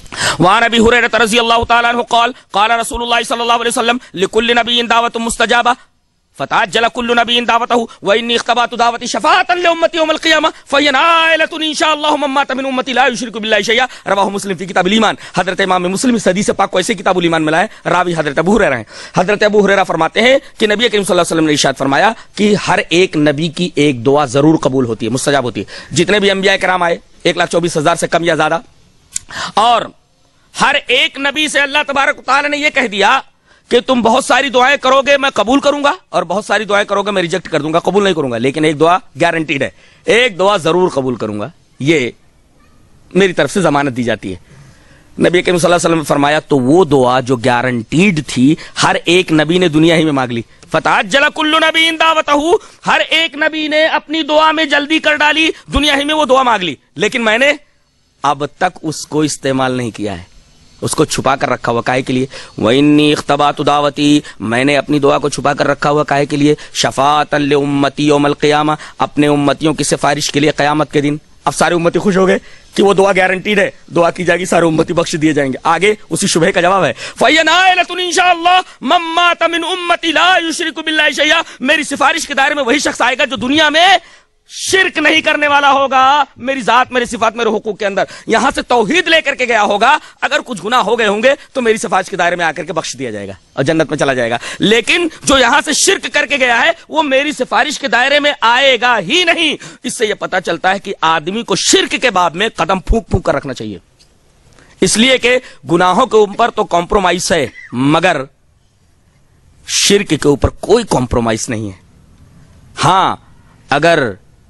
C: وعن ابي هريره رضي الله تعالى عنه قال قال رسول الله صلى الله عليه وسلم لكل نبي دعوه مستجابه فتعجل كل نبي دعوته واني اختبأت دعوتي شفاعة لامتي يوم القيامه فهي نائلة ان شاء الله من مات من امتي لا يشرك بالله شيئا رواه مسلم في کتاب الایمان. حضرت امام مسلم اس حدیث پاک کو ایسے کتاب الایمان میں لائے، راوی حضرت ابو ہریرہ ہیں. حضرت ابو ہریرہ فرماتے ہیں کہ نبی کریم صلی اللہ علیہ وسلم نے ارشاد فرمایا کہ ہر ایک نبی کی ایک دعا ضرور قبول ہوتی ہے، مستجاب ہوتی ہے. جتنے بھی انبیاء کرام آئے ایک لاکھ چوبیس ہزار سے کم یا زیادہ، اور ہر ایک نبی سے اللہ تبارک و تعالی نے یہ کہہ دیا کہ تم بہت ساری دعائیں کرو گے میں قبول کروں گا، اور بہت ساری دعائیں کرو گے میں ریجیکٹ کر دوں گا، قبول نہیں کروں گا، لیکن ایک دعا گارنٹیڈ ہے، ایک دعا ضرور قبول کروں گا، یہ میری طرف سے ضمانت دی جاتی ہے. نبی کریم صلی اللہ علیہ وسلم نے فرمایا تو وہ دعا جو گارنٹیڈ تھی ہر ایک نبی نے دنیا ہی میں مانگ لی. فتعجل کل نبی دعوتہ، ہر ایک نبی نے اپنی دعا میں جلدی کر ڈالی، دنیا ہی میں وہ دعا مانگ لی، لیکن میں نے اب تک اس کو استعمال نہیں کیا ہے، اس کو چھپا کر رکھا ہوا. کائے کے لیے؟ وَإِنِّي اخْتَبَأْتُ دَعْوَتِي، میں نے اپنی دعا کو چھپا کر رکھا ہوا. کائے کے لیے؟ شفاعةً لِأُمَّتِي يَوْمَ الْقِيَامَةِ، اپنے امتیوں کی سفارش کے لیے قیامت کے دن. اب سارے امتی خوش ہو گئے کہ وہ دعا گارنٹیڈ ہے، دعا کی جائے گی، سارے امتی بخش دیے جائیں گے. آگے اسی شبہ کا جواب ہے فَهِيَ نَائِلَةٌ إِن شَاءَ اللَّهُ مَن مَّاتَ مِنْ أُمَّتِي لَا يُشْرِكُ بِاللَّهِ شَيْئًا. میری سفارش کے دائرے میں وہی شخص آئے گا جو دنیا میں شرک نہیں کرنے والا ہوگا، میری ذات میری صفات میرے حقوق کے اندر یہاں سے توحید لے کر کے گیا ہوگا. اگر کچھ گناہ ہو گئے ہوں گے تو میری سفارش کے دائرے میں آ کر کے بخش دیا جائے گا اور جنت میں چلا جائے گا. لیکن جو یہاں سے شرک کر کے گیا ہے وہ میری سفارش کے دائرے میں آئے گا ہی نہیں. اس سے یہ پتا چلتا ہے کہ آدمی کو شرک کے باب میں قدم پھونک پھونک کر رکھنا چاہیے، اس لیے کہ گناہوں کے اوپر تو کمپرومائز ہے مگر شرک کے اوپر کوئی کمپرومائز نہیں ہے. ہاں اگر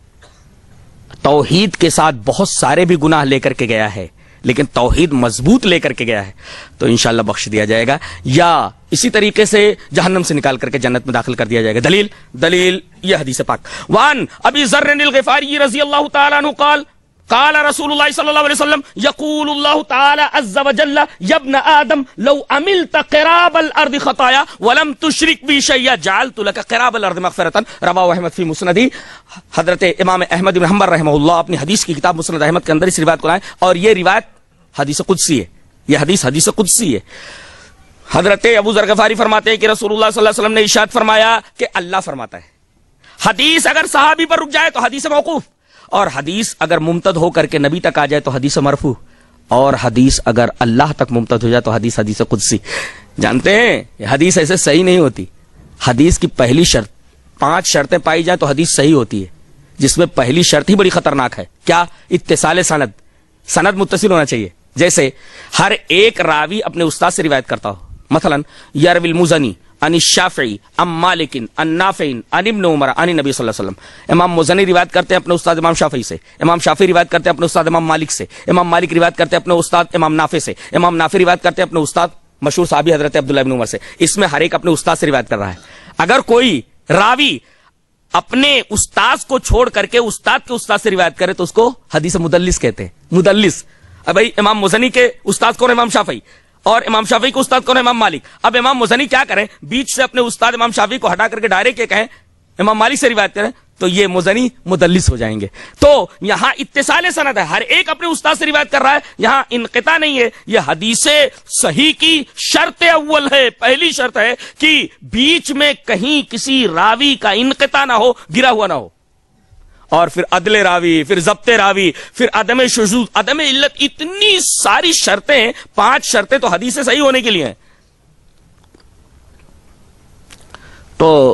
C: توحید کے ساتھ بہت سارے بھی گناہ لے کر کے گیا ہے لیکن توحید مضبوط لے کر کے گیا ہے تو انشاءاللہ بخش دیا جائے گا، یا اسی طریقے سے جہنم سے نکال کر کے جنت میں داخل کر دیا جائے گا. دلیل دلیل یہ حدیث پاک. وان ابی ذر الغفاری رضی اللہ تعالی عنہ قال قال رسول اللہ صلی اللہ علیہ وسلم یقول اللہ تعالی عز وجل یا ابن آدم لو عملت قراب الارض خطایا ولم تشرک بی شیئا جعلت لك قراب الارض مغفرتا. رواہ احمد فی مسندی. حضرت امام احمد بن حنبل رحمہ اللہ اپنی حدیث کی کتاب مسند احمد کے اندر اس روایت کو لائیں، اور یہ روایت حدیث قدسی ہے، یہ حدیث حدیث قدسی ہے. حضرت ابو ذر غفاری فرماتے ہیں کہ رسول اللہ صلی اللہ علیہ وسلم نے ارشاد فرمایا کہ اللہ فرماتا ہے. حدیث اگر صحابی پر رک جائے تو حدیث موقوف، اور حدیث اگر ممتد ہو کر کے نبی تک آ جائے تو حدیث مرفوع، اور حدیث اگر اللہ تک ممتد ہو جائے تو حدیث حدیث قدسی. جانتے ہیں یہ حدیث ایسے صحیح نہیں ہوتی. حدیث کی پہلی شرط، پانچ شرطیں پائی جائیں تو حدیث صحیح ہوتی ہے، جس میں پہلی شرط ہی بڑی خطرناک ہے. کیا؟ اتصال سند، سند متصل ہونا چاہیے. جیسے ہر ایک راوی اپنے استاد سے روایت کرتا ہو، مثلا یروی المزنی عن الشافعی عن مالک عن نافع عن ابن عمر عن نبی صلی اللہ علیہ وسلم. امام مزنی روایت کرتے ہیں اپنے استاد امام شافعی سے، امام شافعی روایت کرتے ہیں اپنے استاد امام مالک سے، امام مالک روایت کرتے ہیں اپنے استاد امام نافع سے، امام نافع روایت کرتے ہیں اپنے استاد مشہور صحابی حضرت عبداللہ ابن عمر سے. اس میں ہر ایک اپنے استاد سے روایت کر رہا ہے. اگر کوئی راوی اپنے استاد کو چھوڑ کر کے استاد کے استاد سے روایت کرے تو اس کو حدیث مدلس کہتے ہیں. مدلس. اب بھائی امام مزنی کے استاد کون؟ امام شافعی. اور امام شافعی کے استاد کون؟ امام مالک. اب امام مزنی کیا کریں؟ بیچ سے اپنے استاد امام شافعی کو ہٹا کر کے ڈائریکٹ یہ کہیں امام مالک سے روایت کریں تو یہ مزنی مدلس ہو جائیں گے. تو یہاں اتصال سند ہے، ہر ایک اپنے استاد سے روایت کر رہا ہے، یہاں انقطاع نہیں ہے. یہ حدیث صحیح کی شرط اول ہے، پہلی شرط ہے کہ بیچ میں کہیں کسی راوی کا انقطاع نہ ہو، گرا ہوا نہ ہو. اور پھر عدل راوی، پھر ضبط راوی، پھر عدم شذوذ، عدم علت، اتنی ساری شرطیں، پانچ شرطیں تو حدیث صحیح ہونے کے لیے ہیں. تو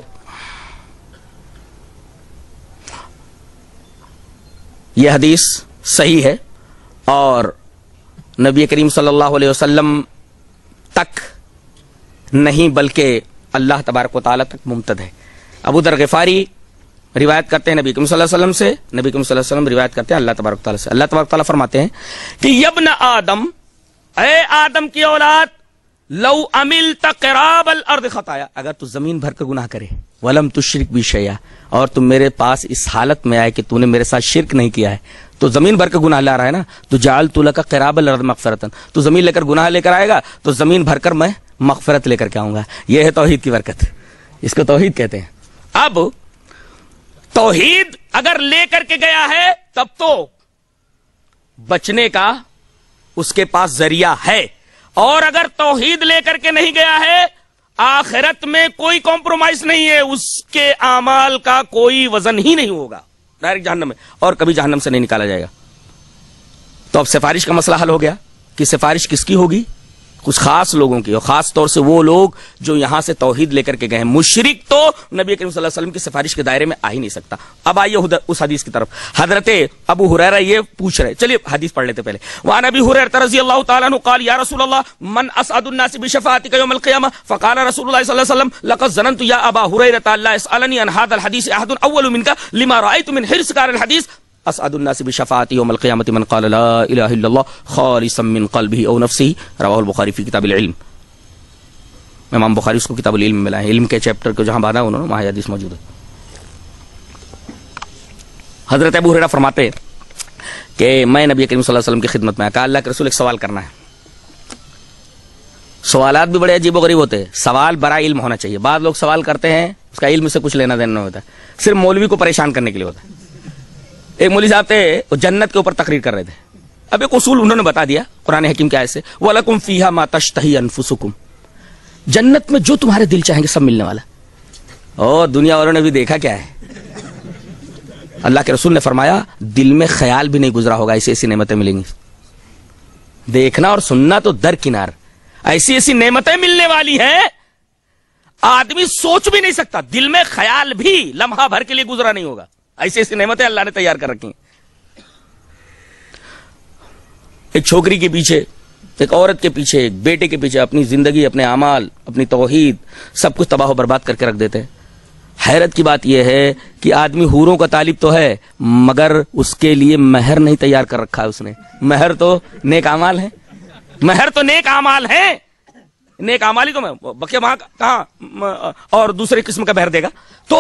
C: یہ حدیث صحیح ہے اور نبی کریم صلی اللہ علیہ وسلم تک نہیں بلکہ اللہ تبارک و تعالیٰ تک ممتد ہے. ابو ذر غفاری روایت کرتے ہیں نبی کریم صلی اللہ علیہ وسلم سے، نبی کریم صلی اللہ علیہ وسلم روایت کرتے ہیں اللہ تبارک و تعالیٰ سے. اللہ تبارک و تعالیٰ فرماتے ہیں کہ یبن آدم، اے آدم کی اولاد، لو عملت قراب الارض خطایا، اگر تو زمین بھر کا گناہ کرے، ولم تشرک بی شیئا، اور تم میرے پاس اس حالت میں آئے کہ تو نے میرے ساتھ شرک نہیں کیا ہے، تو زمین بھر کا گناہ لا رہا ہے نا، تو جعلت لک قراب الارض مغفرتا، تو زمین لے کر گناہ لے کر آئے گا تو زمین بھر کر میں مغفرت لے کر کے آؤں گا. یہ ہے توحید کی برکت، اس کو توحید کہتے ہیں. اب توحید اگر لے کر کے گیا ہے تب تو بچنے کا اس کے پاس ذریعہ ہے، اور اگر توحید لے کر کے نہیں گیا ہے آخرت میں کوئی کمپرومائز نہیں ہے، اس کے اعمال کا کوئی وزن ہی نہیں ہوگا، ڈائریکٹ جہنم میں، اور کبھی جہنم سے نہیں نکالا جائے گا۔ تو اب سفارش کا مسئلہ حل ہو گیا کہ سفارش کس کی ہوگی؟ کچھ خاص لوگوں کی، اور خاص طور سے وہ لوگ جو یہاں سے توحید لے کر کے گئے ہیں۔ مشرک تو نبی کریم صلی اللہ علیہ وسلم کی سفارش کے دائرے میں آ ہی نہیں سکتا۔ اب آئیے اس حدیث کی طرف۔ حضرت ابو ہریرہ یہ پوچھ رہے، چلیے حدیث پڑھ لیتے پہلے۔ وعن ابی ہریرہ رضی اللہ تعالی عنہ قال یا رسول اللہ من اسعد الناس بشفاعتك يوم القيامه فقال رسول الله صلی اللہ علیہ وسلم لقد ظننت يا ابا هريره لا يسالني عن هذا الحديث احد اول منك لما رايت من حرصك على الحديث اسعد الناس بشفاعتي يوم القيامه من قال لا اله الا الله خالصا من قلبه او نفسه رواه البخاری في کتاب العلم۔ امام بخاری اس کو کتاب العلم میں لائے، علم کے چیپٹر کو جہاں باندھا انہوں نے وہاں حدیث موجود ہے۔ حضرت ابو ہریرہ فرماتے کہ میں نبی کریم صلی اللہ علیہ وسلم کی خدمت میں آیا، کہا اللہ کے رسول ایک سوال کرنا ہے۔ سوالات بھی بڑے عجیب و غریب ہوتے ہیں، سوال برائے علم ہونا چاہیے۔ بعض لوگ سوال کرتے ہیں اس کا علم سے کچھ لینا دینا نہیں ہوتا ہے، صرف مولوی کو پریشان کرنے کے لیے ہوتا ہے۔ ایک مولوی صاحب تھے، وہ جنت کے اوپر تقریر کر رہے تھے۔ اب ایک اصول انہوں نے بتا دیا قرآن حکیم کی آیت سے، وَلَكُمْ فِيهَا مَا تَشْتَهِي أَنفُسُكُمْ، جنت میں جو تمہارے دل چاہیں گے سب ملنے والا۔ اور دنیا والوں نے بھی دیکھا کیا ہے، اللہ کے رسول نے فرمایا دل میں خیال بھی نہیں گزرا ہوگا ایسی ایسی نعمتیں ملیں گی۔ دیکھنا اور سننا تو درکنار، ایسی ایسی نعمتیں ملنے والی ہیں آدمی سوچ بھی نہیں سکتا، دل میں خیال بھی لمحہ بھر کے لیے گزرا نہیں ہوگا، ایسی ایسی نعمتیں اللہ نے تیار کر رکھی ہیں۔ ایک چھوکری کے پیچھے، ایک عورت کے پیچھے، ایک بیٹے کے پیچھے اپنی زندگی، اپنے اعمال، اپنی توحید سب کچھ تباہ و برباد کر کے رکھ دیتے ہیں۔ حیرت کی بات یہ ہے کہ آدمی حوروں کا طالب تو ہے مگر اس کے لیے مہر نہیں تیار کر رکھا ہے اس نے۔ مہر تو نیک اعمال ہے، مہر تو نیک اعمال ہے، نیک اعمال ہی تو میں بقیہ وہاں کہاں اور دوسرے قسم کا مہر دے گا۔ تو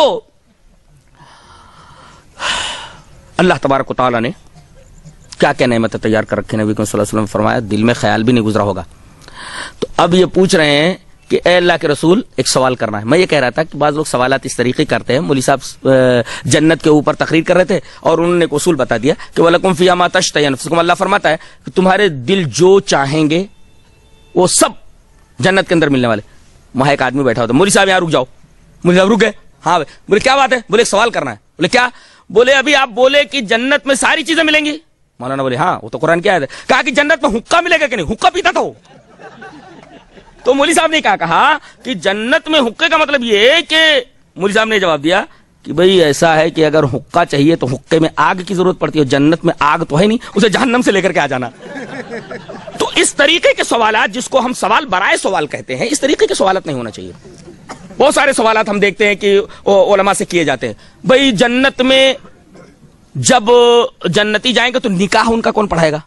C: اللہ تبارک و تعالیٰ نے کیا کیا نعمتیں تیار کر رکھے، نبی صلی اللہ علیہ وسلم نے فرمایا دل میں خیال بھی نہیں گزرا ہوگا۔ تو اب یہ پوچھ رہے ہیں کہ اے اللہ کے رسول ایک سوال کرنا ہے۔ میں یہ کہہ رہا تھا کہ بعض لوگ سوالات اس طریقے کرتے ہیں، مولوی صاحب جنت کے اوپر تقریر کر رہے تھے اور انہوں نے ایک اصول بتا دیا کہ وَلَكُمْ فِيهَا مَا تَشْتَهِي أَنفُسُكُمْ، اللہ فرماتا ہے کہ تمہارے دل جو چاہیں گے وہ سب جنت کے اندر ملنے والے۔ وہاں ایک آدمی بیٹھا ہوتا ہے، مولوی صاحب یہاں رک جاؤ، مولوی صاحب رک گئے، ہاں بولے کیا بات ہے، بولے ایک سوال کرنا ہے۔ بولے کیا؟ بولے ابھی آپ بولے کہ جنت میں ساری چیزیں ملیں گی۔ مولانا بولے ہاں وہ تو قرآن کیا ہے، کہا کہ جنت میں حقہ ملے گا کہ نہیں، حقہ پیتا تھا وہ۔ تو مولوی صاحب نے کہا کہا کہ جنت میں حقے کا مطلب یہ ہے کہ مولوی صاحب نے جواب دیا کہ بھئی ایسا ہے کہ اگر حقہ چاہیے تو حقے میں آگ کی ضرورت پڑتی ہے، جنت میں آگ تو ہے نہیں، اسے جہنم سے لے کر کے آ جانا۔ تو اس طریقے کے سوالات جس کو ہم سوال برائے سوال کہتے ہیں، اس طریقے کے سوالات نہیں ہونا چاہیے۔ بہت سارے سوالات ہم دیکھتے ہیں کہ علماء سے کیے جاتے ہیں، بھئی جنت میں جب جنتی جائیں گے تو نکاح ان کا کون پڑھائے گا؟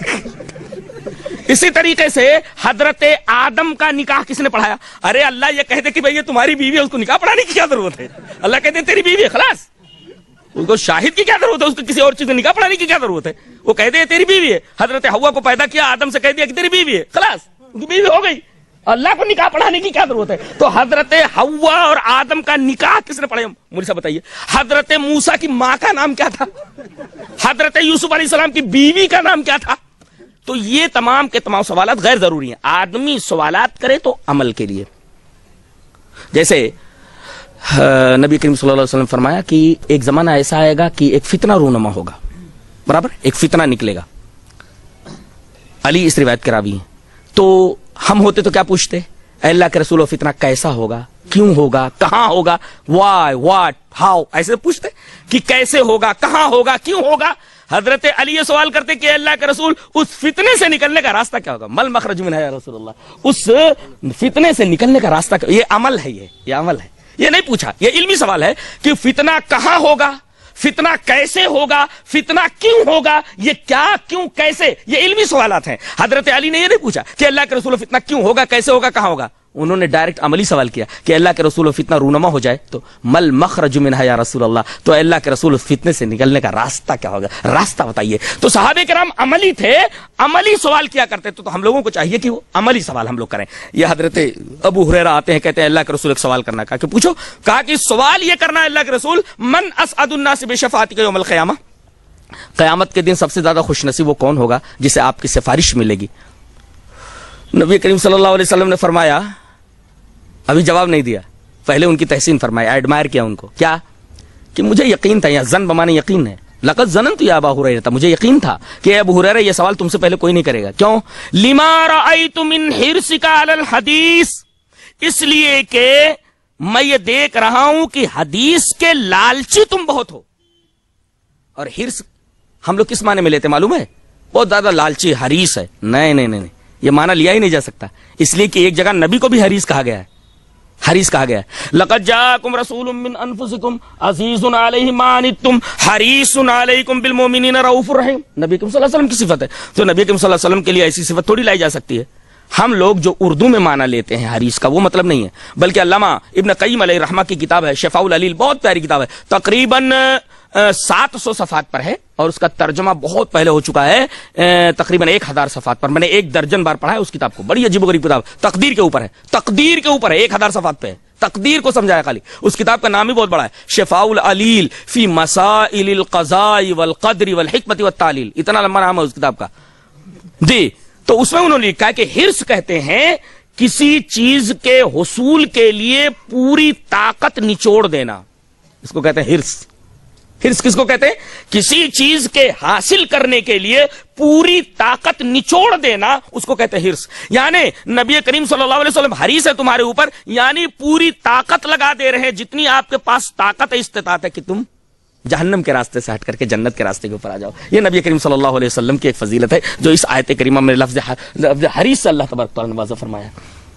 C: اسی طریقے سے حضرت آدم کا نکاح کس نے پڑھایا؟ ارے اللہ یہ کہتے کہ بھئی یہ تمہاری بیوی ہے، اس کو نکاح پڑھانے کی کیا ضرورت ہے؟ اللہ کہتے ہیں تیری بیوی ہے، خلاص، اس کو شاہد کی کیا ضرورت ہے، اس کو کسی اور چیز میں نکاح پڑھانے کی کیا ضرورت ہے؟ وہ کہتے ہیں تیری بیوی ہے، حضرت حوا کو پیدا کیا، آدم سے کہہ دیا کہ تیری بیوی ہے، خلاص ان کی بیوی ہو گئی، اللہ کو نکاح پڑھانے کی کیا ضرورت ہے؟ تو حضرت حوا اور آدم کا نکاح کس نے پڑھایا؟ مجھے سے بتائیے۔ حضرت موسیٰ کی ماں کا نام کیا تھا؟ حضرت یوسف علیہ السلام کی بیوی کا نام کیا تھا؟ تو یہ تمام کے تمام سوالات غیر ضروری ہیں، آدمی سوالات کرے تو عمل کے لیے۔ جیسے نبی کریم صلی اللہ علیہ وسلم فرمایا کہ ایک زمانہ ایسا آئے گا کہ ایک فتنہ رونما ہوگا، برابر ایک فتنہ نکلے گا۔ علی اس روایت کے راوی ہیں۔ تو ہم ہوتے تو کیا پوچھتے؟ اے اللہ کے رسول، فتنہ کیسا ہوگا، کیوں ہوگا، کہاں ہوگا، وائی واٹ ہاؤ، ایسے پوچھتے کہ کیسے ہوگا، کہاں ہوگا، کیوں ہوگا۔ حضرت علی یہ سوال کرتے کہ اللہ کے رسول اس فتنے سے نکلنے کا راستہ کیا ہوگا، مل مخرج منہ یا رسول اللہ، اس فتنے سے نکلنے کا راستہ کیا؟ یہ عمل ہے، یہ یہ عمل ہے، یہ نہیں پوچھا، یہ علمی سوال ہے کہ فتنہ کہاں ہوگا، فتنہ کیسے ہوگا، فتنہ کیوں ہوگا، یہ کیا کیوں کیسے، یہ علمی سوالات ہیں۔ حضرت علی نے یہ نہیں پوچھا کہ اللہ کے رسول فتنہ کیوں ہوگا، کیسے ہوگا، کہاں ہوگا، انہوں نے ڈائریکٹ عملی سوال کیا کہ اللہ کے رسول فتنہ رونما ہو جائے تو مل مخرج منہ یا رسول اللہ، تو اللہ کے رسول فتنے سے نکلنے کا راستہ کیا ہوگا، راستہ بتائیے۔ تو صحابہ کرام عملی تھے، عملی سوال کیا کرتے تھے، تو ہم لوگوں کو چاہیے کہ وہ عملی سوال ہم لوگ کریں۔ یہ حضرت ابو ہریرہ آتے ہیں، کہتے ہیں اللہ کے رسول ایک سوال کرنا، کہا کہ پوچھو، کہا کہ سوال یہ کرنا ہے اللہ کے رسول من اسعد الناس بشفاعتک یوم القیامہ، قیامت کے دن سب سے زیادہ خوش نصیب وہ کون ہوگا جسے آپ کی سفارش ملے گی؟ نبی کریم صلی اللہ علیہ وسلم نے فرمایا، ابھی جواب نہیں دیا، پہلے ان کی تحسین فرمایا، ایڈمائر کیا ان کو، کیا کہ مجھے یقین تھا، یہاں زن بمانے یقین ہے، لقد ظننت یا ابا ہریرہ، مجھے یقین تھا کہ اے ابو ہریرہ یہ سوال تم سے پہلے کوئی نہیں کرے گا۔ کیوں؟ لما رأیت من حرصک علی الحدیث، اس لیے کہ میں یہ دیکھ رہا ہوں کہ حدیث کے لالچی تم بہت ہو۔ اور حرص ہم لوگ کس معنی میں لیتے معلوم ہے؟ بہت زیادہ لالچی، حریص ہے۔ نہیں نہیں نہیں، یہ معنی لیا ہی نہیں جا سکتا، اس لیے کہ ایک جگہ نبی کو بھی حریص کہا گیا ہے، حریص کہا گیا ہے۔ لقد جاءکم رسول من انفسکم عزیز علیہ ما عنتم حریص علیکم بالمؤمنین رؤوف رحیم، نبی کریم صلی اللہ علیہ وسلم کی صفت ہے، تو نبی کریم صلی اللہ علیہ وسلم کے لیے ایسی صفت تھوڑی لائی جا سکتی ہے۔ ہم لوگ جو اردو میں معنی لیتے ہیں حریص کا وہ مطلب نہیں ہے، بلکہ علامہ ابن قیم علیہ رحمہ کی کتاب ہے شفاء العلیل، بہت پیاری کتاب ہے، تقریباً سات سو صفحات پر ہے اور اس کا ترجمہ بہت پہلے ہو چکا ہے، تقریباً ایک ہزار صفحات پر، میں نے ایک درجن بار پڑھا ہے اس کتاب کو، بڑی عجیب و غریب کتاب، تقدیر کے اوپر ہے، تقدیر کے اوپر ہے، ایک ہزار صفحات پہ ہے، تقدیر کو سمجھایا خالی، اس کتاب کا نام ہی بہت بڑا ہے، شفاء العلیل فی مسائل القضاء والقدر والحکمت والتعلیل، اتنا لمبا نام ہے اس کتاب کا جی۔ تو اس میں انہوں نے لکھا ہے کہ حرص کہتے ہیں کسی چیز کے حصول کے لیے پوری طاقت نچوڑ دینا، اس کو کہتے ہیں حرص۔ حرص کس کو کہتے ہیں؟ کسی چیز کے حاصل کرنے کے لیے پوری طاقت نچوڑ دینا، اس کو کہتے ہیں حرص۔ یعنی نبی کریم صلی اللہ علیہ وسلم حریص ہے تمہارے اوپر، یعنی پوری طاقت لگا دے رہے ہیں، جتنی آپ کے پاس طاقت ہے، استطاعت ہے کہ تم جہنم کے راستے سے ہٹ کر کے جنت کے راستے کے اوپر آ جاؤ۔ یہ نبی کریم صلی اللہ علیہ وسلم کی ایک فضیلت ہے جو اس آیت کریمہ میں لفظ حریص سے اللہ تبارک تعالیٰ نے واضح فرمایا۔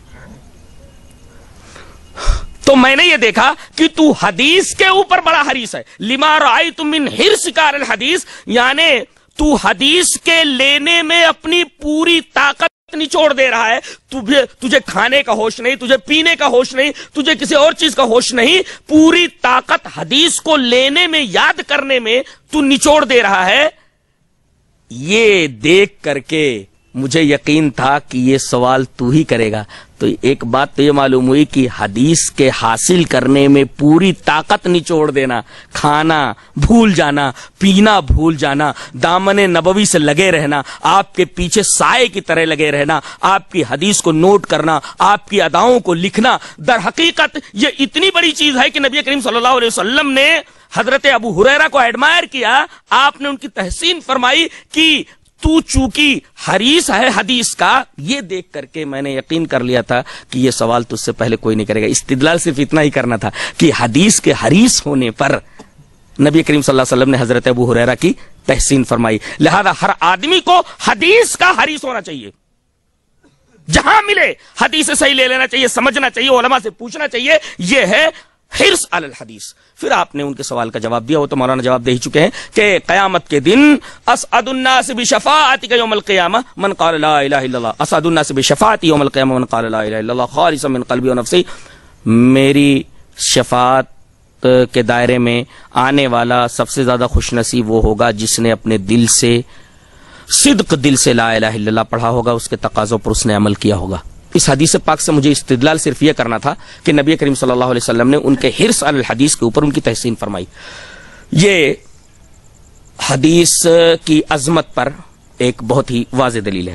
C: تو میں نے یہ دیکھا کہ تو حدیث کے اوپر بڑا حریص ہے، لما رأیت من حرصک علی الحدیث، یعنی تو حدیث کے لینے میں اپنی پوری طاقت نچوڑ دے رہا ہے، تجھے تجھے کھانے کا ہوش نہیں، تجھے پینے کا ہوش نہیں، تجھے کسی اور چیز کا ہوش نہیں، پوری طاقت حدیث کو لینے میں، یاد کرنے میں تو نچوڑ دے رہا ہے۔ یہ دیکھ کر کے مجھے یقین تھا کہ یہ سوال تو ہی کرے گا۔ تو ایک بات تو یہ معلوم ہوئی کہ حدیث کے حاصل کرنے میں پوری طاقت نچوڑ دینا، کھانا بھول جانا، پینا بھول جانا، دامن نبوی سے لگے رہنا، آپ کے پیچھے سائے کی طرح لگے رہنا، آپ کی حدیث کو نوٹ کرنا، آپ کی اداؤں کو لکھنا، در حقیقت یہ اتنی بڑی چیز ہے کہ نبی کریم صلی اللہ علیہ وسلم نے حضرت ابو ہریرہ کو ایڈمائر کیا، آپ نے ان کی تحسین فرمائی کہ تو چونکہ حریص ہے حدیث کا، یہ دیکھ کر کے میں نے یقین کر لیا تھا کہ یہ سوال تجھ سے پہلے کوئی نہیں کرے گا۔ استدلال صرف اتنا ہی کرنا تھا کہ حدیث کے حریص ہونے پر نبی کریم صلی اللہ علیہ وسلم نے حضرت ابو ہریرہ کی تحسین فرمائی، لہذا ہر آدمی کو حدیث کا حریص ہونا چاہیے، جہاں ملے حدیث صحیح لے لینا چاہیے، سمجھنا چاہیے، علماء سے پوچھنا چاہیے، یہ ہے حرص علی الحدیث۔ پھر آپ نے ان کے سوال کا جواب دیا، وہ تو مولانا جواب دے ہی چکے ہیں کہ قیامت کے دن اسعد الناس بشفاعتک یوم القیامہ من قال لا الہ الا اللہ، اسعد الناس بشفاعتی یوم القیامہ من قال لا الہ الا اللہ خالصا من قلبی و نفسی، میری شفاعت کے دائرے میں آنے والا سب سے زیادہ خوش نصیب وہ ہوگا جس نے اپنے دل سے، صدق دل سے لا الہ الا اللہ پڑھا ہوگا، اس کے تقاضوں پر اس نے عمل کیا ہوگا۔ اس حدیث پاک سے مجھے استدلال صرف یہ کرنا تھا کہ نبی کریم صلی اللہ علیہ وسلم نے ان کے حرص علی الحدیث کے اوپر ان کی تحسین فرمائی۔ یہ حدیث کی عظمت پر ایک بہت ہی واضح دلیل ہے۔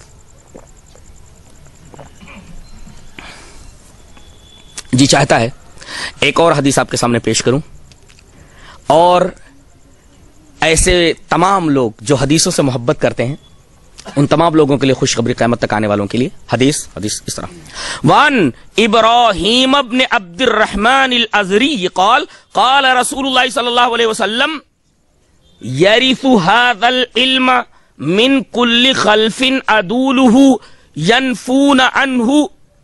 C: جی چاہتا ہے ایک اور حدیث آپ کے سامنے پیش کروں، اور ایسے تمام لوگ جو حدیثوں سے محبت کرتے ہیں ان تمام لوگوں کے لیے خوشخبری قیامت تک آنے والوں کے لیے۔ حدیث حدیث اس طرح، وان ابراہیم ابن عبد الرحمن الازری قال قال رسول اللہ صلی اللہ علیہ وسلم یرث هذا العلم من كل خلف عدوله ينفون عنه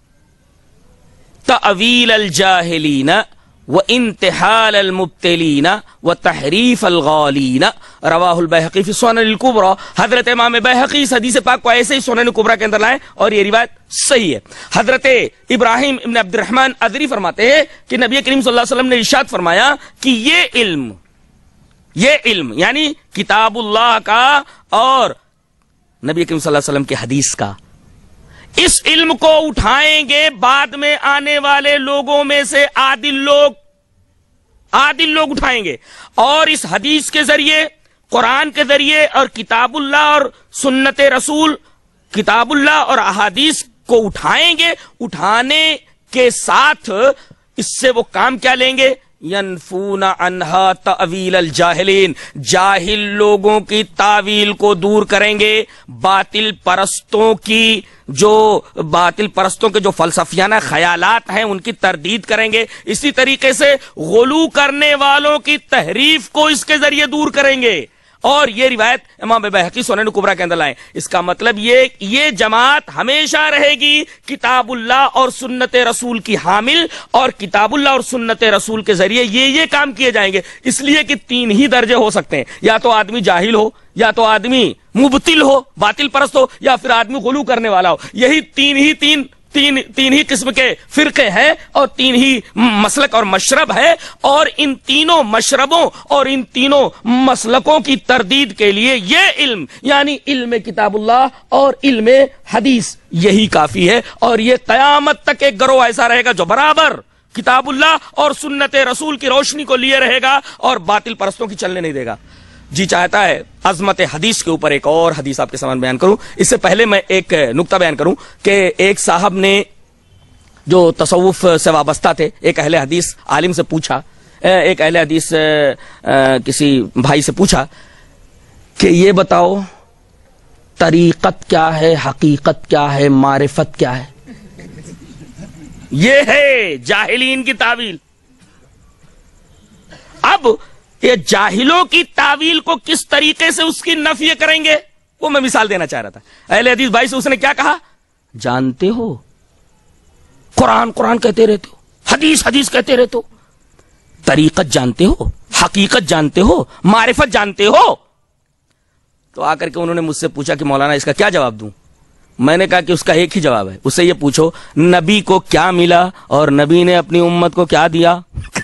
C: تأویل الجاہلین وانتحال المبتلین وتحریف الغالین، رواہ البیہقی فی السنن الکبری۔ حضرت امام بیہقی اس حدیث پاک کو ایسے ہی سنن کبریٰ کے اندر لائے اور یہ روایت صحیح ہے۔ حضرت ابراہیم ابن عبد الرحمن ادری فرماتے ہیں کہ نبی کریم صلی اللہ علیہ وسلم نے ارشاد فرمایا کہ یہ علم یہ علم یعنی کتاب اللہ کا اور نبی کریم صلی اللہ علیہ وسلم کی حدیث کا، اس علم کو اٹھائیں گے بعد میں آنے والے لوگوں میں سے عادل لوگ عادل لوگ اٹھائیں گے، اور اس حدیث کے ذریعے قرآن کے ذریعے اور کتاب اللہ اور سنت رسول، کتاب اللہ اور احادیث کو اٹھائیں گے، اٹھانے کے ساتھ اس سے وہ کام کیا لیں گے؟ ینفون عنہا تعویل الجاہلین، جاہل لوگوں کی تعویل کو دور کریں گے، باطل پرستوں کی جو باطل پرستوں کے جو فلسفیانہ خیالات ہیں ان کی تردید کریں گے، اسی طریقے سے غلو کرنے والوں کی تحریف کو اس کے ذریعے دور کریں گے۔ اور یہ روایت امام بہقی سنن کبریٰ کے اندر لائیں۔ اس کا مطلب یہ یہ جماعت ہمیشہ رہے گی کتاب اللہ اور سنت رسول کی حامل، اور کتاب اللہ اور سنت رسول کے ذریعے یہ یہ کام کیے جائیں گے، اس لیے کہ تین ہی درجے ہو سکتے ہیں، یا تو آدمی جاہل ہو، یا تو آدمی مبتل ہو، باطل پرست ہو، یا پھر آدمی غلو کرنے والا ہو۔ یہی تین ہی تین تین تین ہی قسم کے فرقے ہیں اور تین ہی مسلک اور مشرب ہے، اور ان تینوں مشربوں اور ان تینوں مسلکوں کی تردید کے لیے یہ علم یعنی علم کتاب اللہ اور علم حدیث یہی کافی ہے، اور یہ قیامت تک ایک گروہ ایسا رہے گا جو برابر کتاب اللہ اور سنت رسول کی روشنی کو لیے رہے گا اور باطل پرستوں کی چلنے نہیں دے گا۔ جی چاہتا ہے عظمت حدیث کے اوپر ایک اور حدیث آپ کے سامنے بیان کروں۔ اس سے پہلے میں ایک نقطہ بیان کروں کہ ایک صاحب نے جو تصوف سے وابستہ تھے، ایک اہل حدیث عالم سے پوچھا، ایک اہل حدیث کسی بھائی سے پوچھا کہ یہ بتاؤ طریقت کیا ہے، حقیقت کیا ہے، معرفت کیا ہے؟ یہ ہے جاہلین کی تعویل۔ اب یہ جاہلوں کی تعویل کو کس طریقے سے اس کی نفی کریں گے وہ میں مثال دینا چاہ رہا تھا۔ اہل حدیث بھائی سے اس نے کیا کہا؟ جانتے ہو قرآن قرآن کہتے رہتے ہو، حدیث حدیث کہتے رہتے ہو، طریقت جانتے ہو، حقیقت جانتے ہو، معرفت جانتے ہو؟ تو آ کر کے انہوں نے مجھ سے پوچھا کہ مولانا اس کا کیا جواب دوں؟ میں نے کہا کہ اس کا ایک ہی جواب ہے، اس سے یہ پوچھو نبی کو کیا ملا اور نبی نے اپنی امت کو کیا دیا؟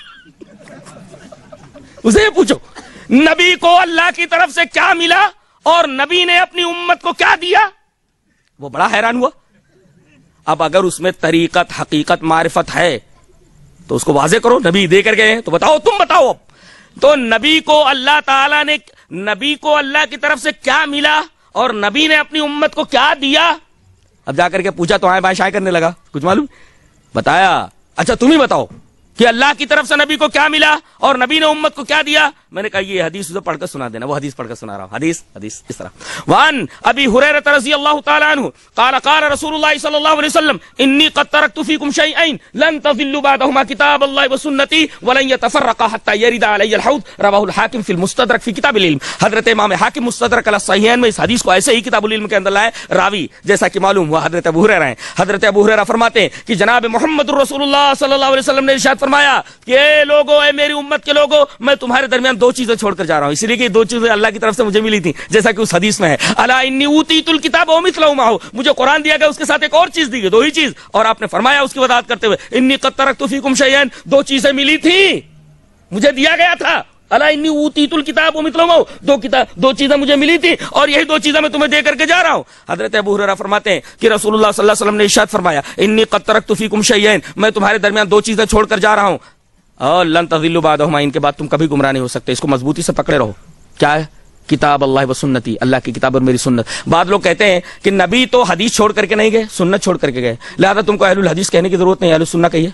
C: اسے یہ پوچھو نبی کو اللہ کی طرف سے کیا ملا اور نبی نے اپنی امت کو کیا دیا؟ وہ بڑا حیران ہوا۔ اب اگر اس میں طریقت، حقیقت، معرفت ہے تو اس کو واضح کرو، نبی دے کر گئے ہیں تو بتاؤ، تم بتاؤ۔ اب تو نبی کو اللہ تعالیٰ نے نبی کو اللہ کی طرف سے کیا ملا اور نبی نے اپنی امت کو کیا دیا؟ اب جا کر کے پوچھا تو آئیں بائیں شائیں کرنے لگا، کچھ معلوم بتایا؟ اچھا تم ہی بتاؤ کہ اللہ کی طرف سے نبی کو کیا ملا اور نبی نے امت کو کیا دیا؟ میں نے کہا یہ حدیث اسے پڑھ کر سنا دینا۔ وہ حدیث پڑھ کر سنا رہا ہوں، حدیث حدیث اس طرح۔ وان ابی ہریرہ رضی اللہ تعالی عنہ قال قال رسول اللہ صلی اللہ علیہ وسلم انی قد ترکت فیکم شیئین لن تضلوا بعدهما کتاب اللہ وسنتی ولن يتفرقا حتى يرد علی الحوض رواہ الحاکم فی المستدرک فی کتاب العلم۔ حضرت امام حاکم مستدرک علی الصحیحین میں اس حدیث کو ایسے ہی کتاب العلم کے اندر لائے۔ راوی جیسا کہ معلوم ہوا حضرت ابو ہریرہ ہیں۔ حضرت ابو ہریرہ فرماتے ہیں کہ جناب محمد رسول اللہ صلی اللہ علیہ وسلم نے ارشاد فرمایا کہ اے لوگو، اے میری امت کے لوگو، میں تمہارے درمیان دو چیزیں چھوڑ کر جا رہا ہوں، اس لیے کہ دو چیزیں اللہ کی طرف سے مجھے ملی تھی، جیسا کہ اس حدیث میں ہے الا انی اوتیت الکتاب ومثلہ معہ، مجھے قرآن دیا گیا اس کے ساتھ ایک اور چیز دی گئی، دو ہی چیز۔ اور آپ نے فرمایا اس کی وضاحت کرتے ہوئے انی قد ترکت فیکم شیئین، دو چیزیں ملی تھی، مجھے دیا گیا تھا۔ الا انی اوتیت الکتاب ومثلہ معہ، دو کتاب دو چیزیں مجھے ملی تھی اور یہی دو چیزیں میں تمہیں دے کر کے جا رہا ہوں۔ حضرت ابو ہریرہ فرماتے ہیں کہ رسول اللہ صلی اللہ علیہ وسلم نے ارشاد فرمایا انی قد ترکت فیکم شیئین، میں تمہارے درمیان دو چیزیں چھوڑ کر جا رہا ہوں اور لن تضلوا بعدہما، ان کے بعد تم کبھی گمراہ نہیں ہو سکتے، اس کو مضبوطی سے پکڑے رہو۔ کیا ہے؟ کتاب اللہ و سنتی، اللہ کی کتاب اور میری سنت۔ بعض لوگ کہتے ہیں کہ نبی تو حدیث چھوڑ کر کے نہیں گئے، سنت چھوڑ کر کے گئے، لہذا تم کو اہل الحدیث کہنے کی ضرورت نہیں، اہل السنت کہیے۔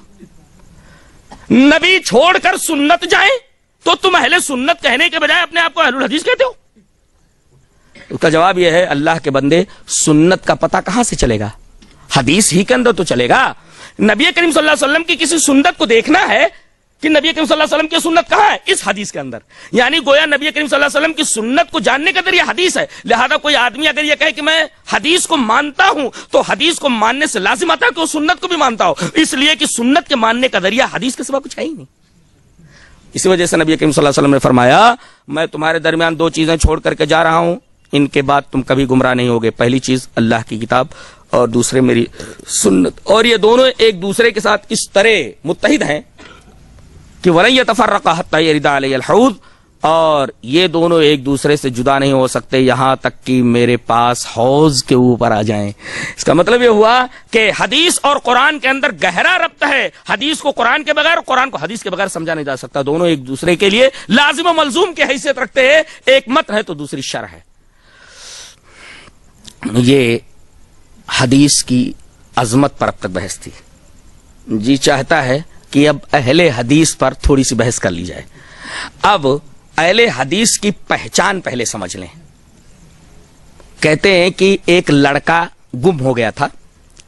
C: نبی چھوڑ کر سنت جائیں تو تم اہل سنت کہنے کے بجائے اپنے آپ کو اہل الحدیث کہتے ہو؟ اس کا جواب یہ ہے اللہ کے بندے، سنت کا پتہ کہاں سے چلے گا؟ حدیث ہی کے اندر تو چلے گا۔ نبی کریم صلی اللہ علیہ وسلم کی کسی سنت کو دیکھنا ہے کہ نبی کریم صلی اللہ علیہ وسلم کی سنت کہاں ہے؟ اس حدیث کے اندر، یعنی گویا نبی کریم صلی اللہ علیہ وسلم کی سنت کو جاننے کا ذریعہ حدیث ہے۔ لہذا کوئی آدمی اگر یہ کہے کہ میں حدیث کو مانتا ہوں تو حدیث کو ماننے سے لازم آتا ہے کہ وہ سنت کو بھی مانتا ہو، اس لیے کہ سنت کے ماننے کا ذریعہ حدیث کے سوا کچھ ہے ہی نہیں۔ اسی وجہ سے نبی کریم صلی اللہ علیہ وسلم نے فرمایا میں تمہارے درمیان دو چیزیں چھوڑ کر کے جا رہا ہوں، ان کے بعد تم کبھی گمراہ نہیں ہوگے۔ پہلی چیز اللہ کی کتاب اور دوسرے میری سنت، اور یہ دونوں ایک دوسرے کے ساتھ اس طرح متحد ہیں کہ وَلَن يَتَفَرَّقَا حَتَّى يَرِدَ عَلَيَّ الْحَوْض، اور یہ دونوں ایک دوسرے سے جدا نہیں ہو سکتے یہاں تک کہ میرے پاس حوض کے اوپر آ جائیں۔ اس کا مطلب یہ ہوا کہ حدیث اور قرآن کے اندر گہرا ربط ہے، حدیث کو قرآن کے بغیر، قرآن کو حدیث کے بغیر سمجھا نہیں جا سکتا، دونوں ایک دوسرے کے لیے لازم و ملزوم کی حیثیت رکھتے ہیں، ایک متن ہے تو دوسری شرح ہے۔ یہ حدیث کی عظمت پر اب تک بحث تھی، جی چاہتا ہے کہ اب اہل حدیث پر تھوڑی سی بحث کر لی جائے۔ اب اہل حدیث کی پہچان پہلے سمجھ لیں۔ کہتے ہیں کہ ایک لڑکا گم ہو گیا تھا،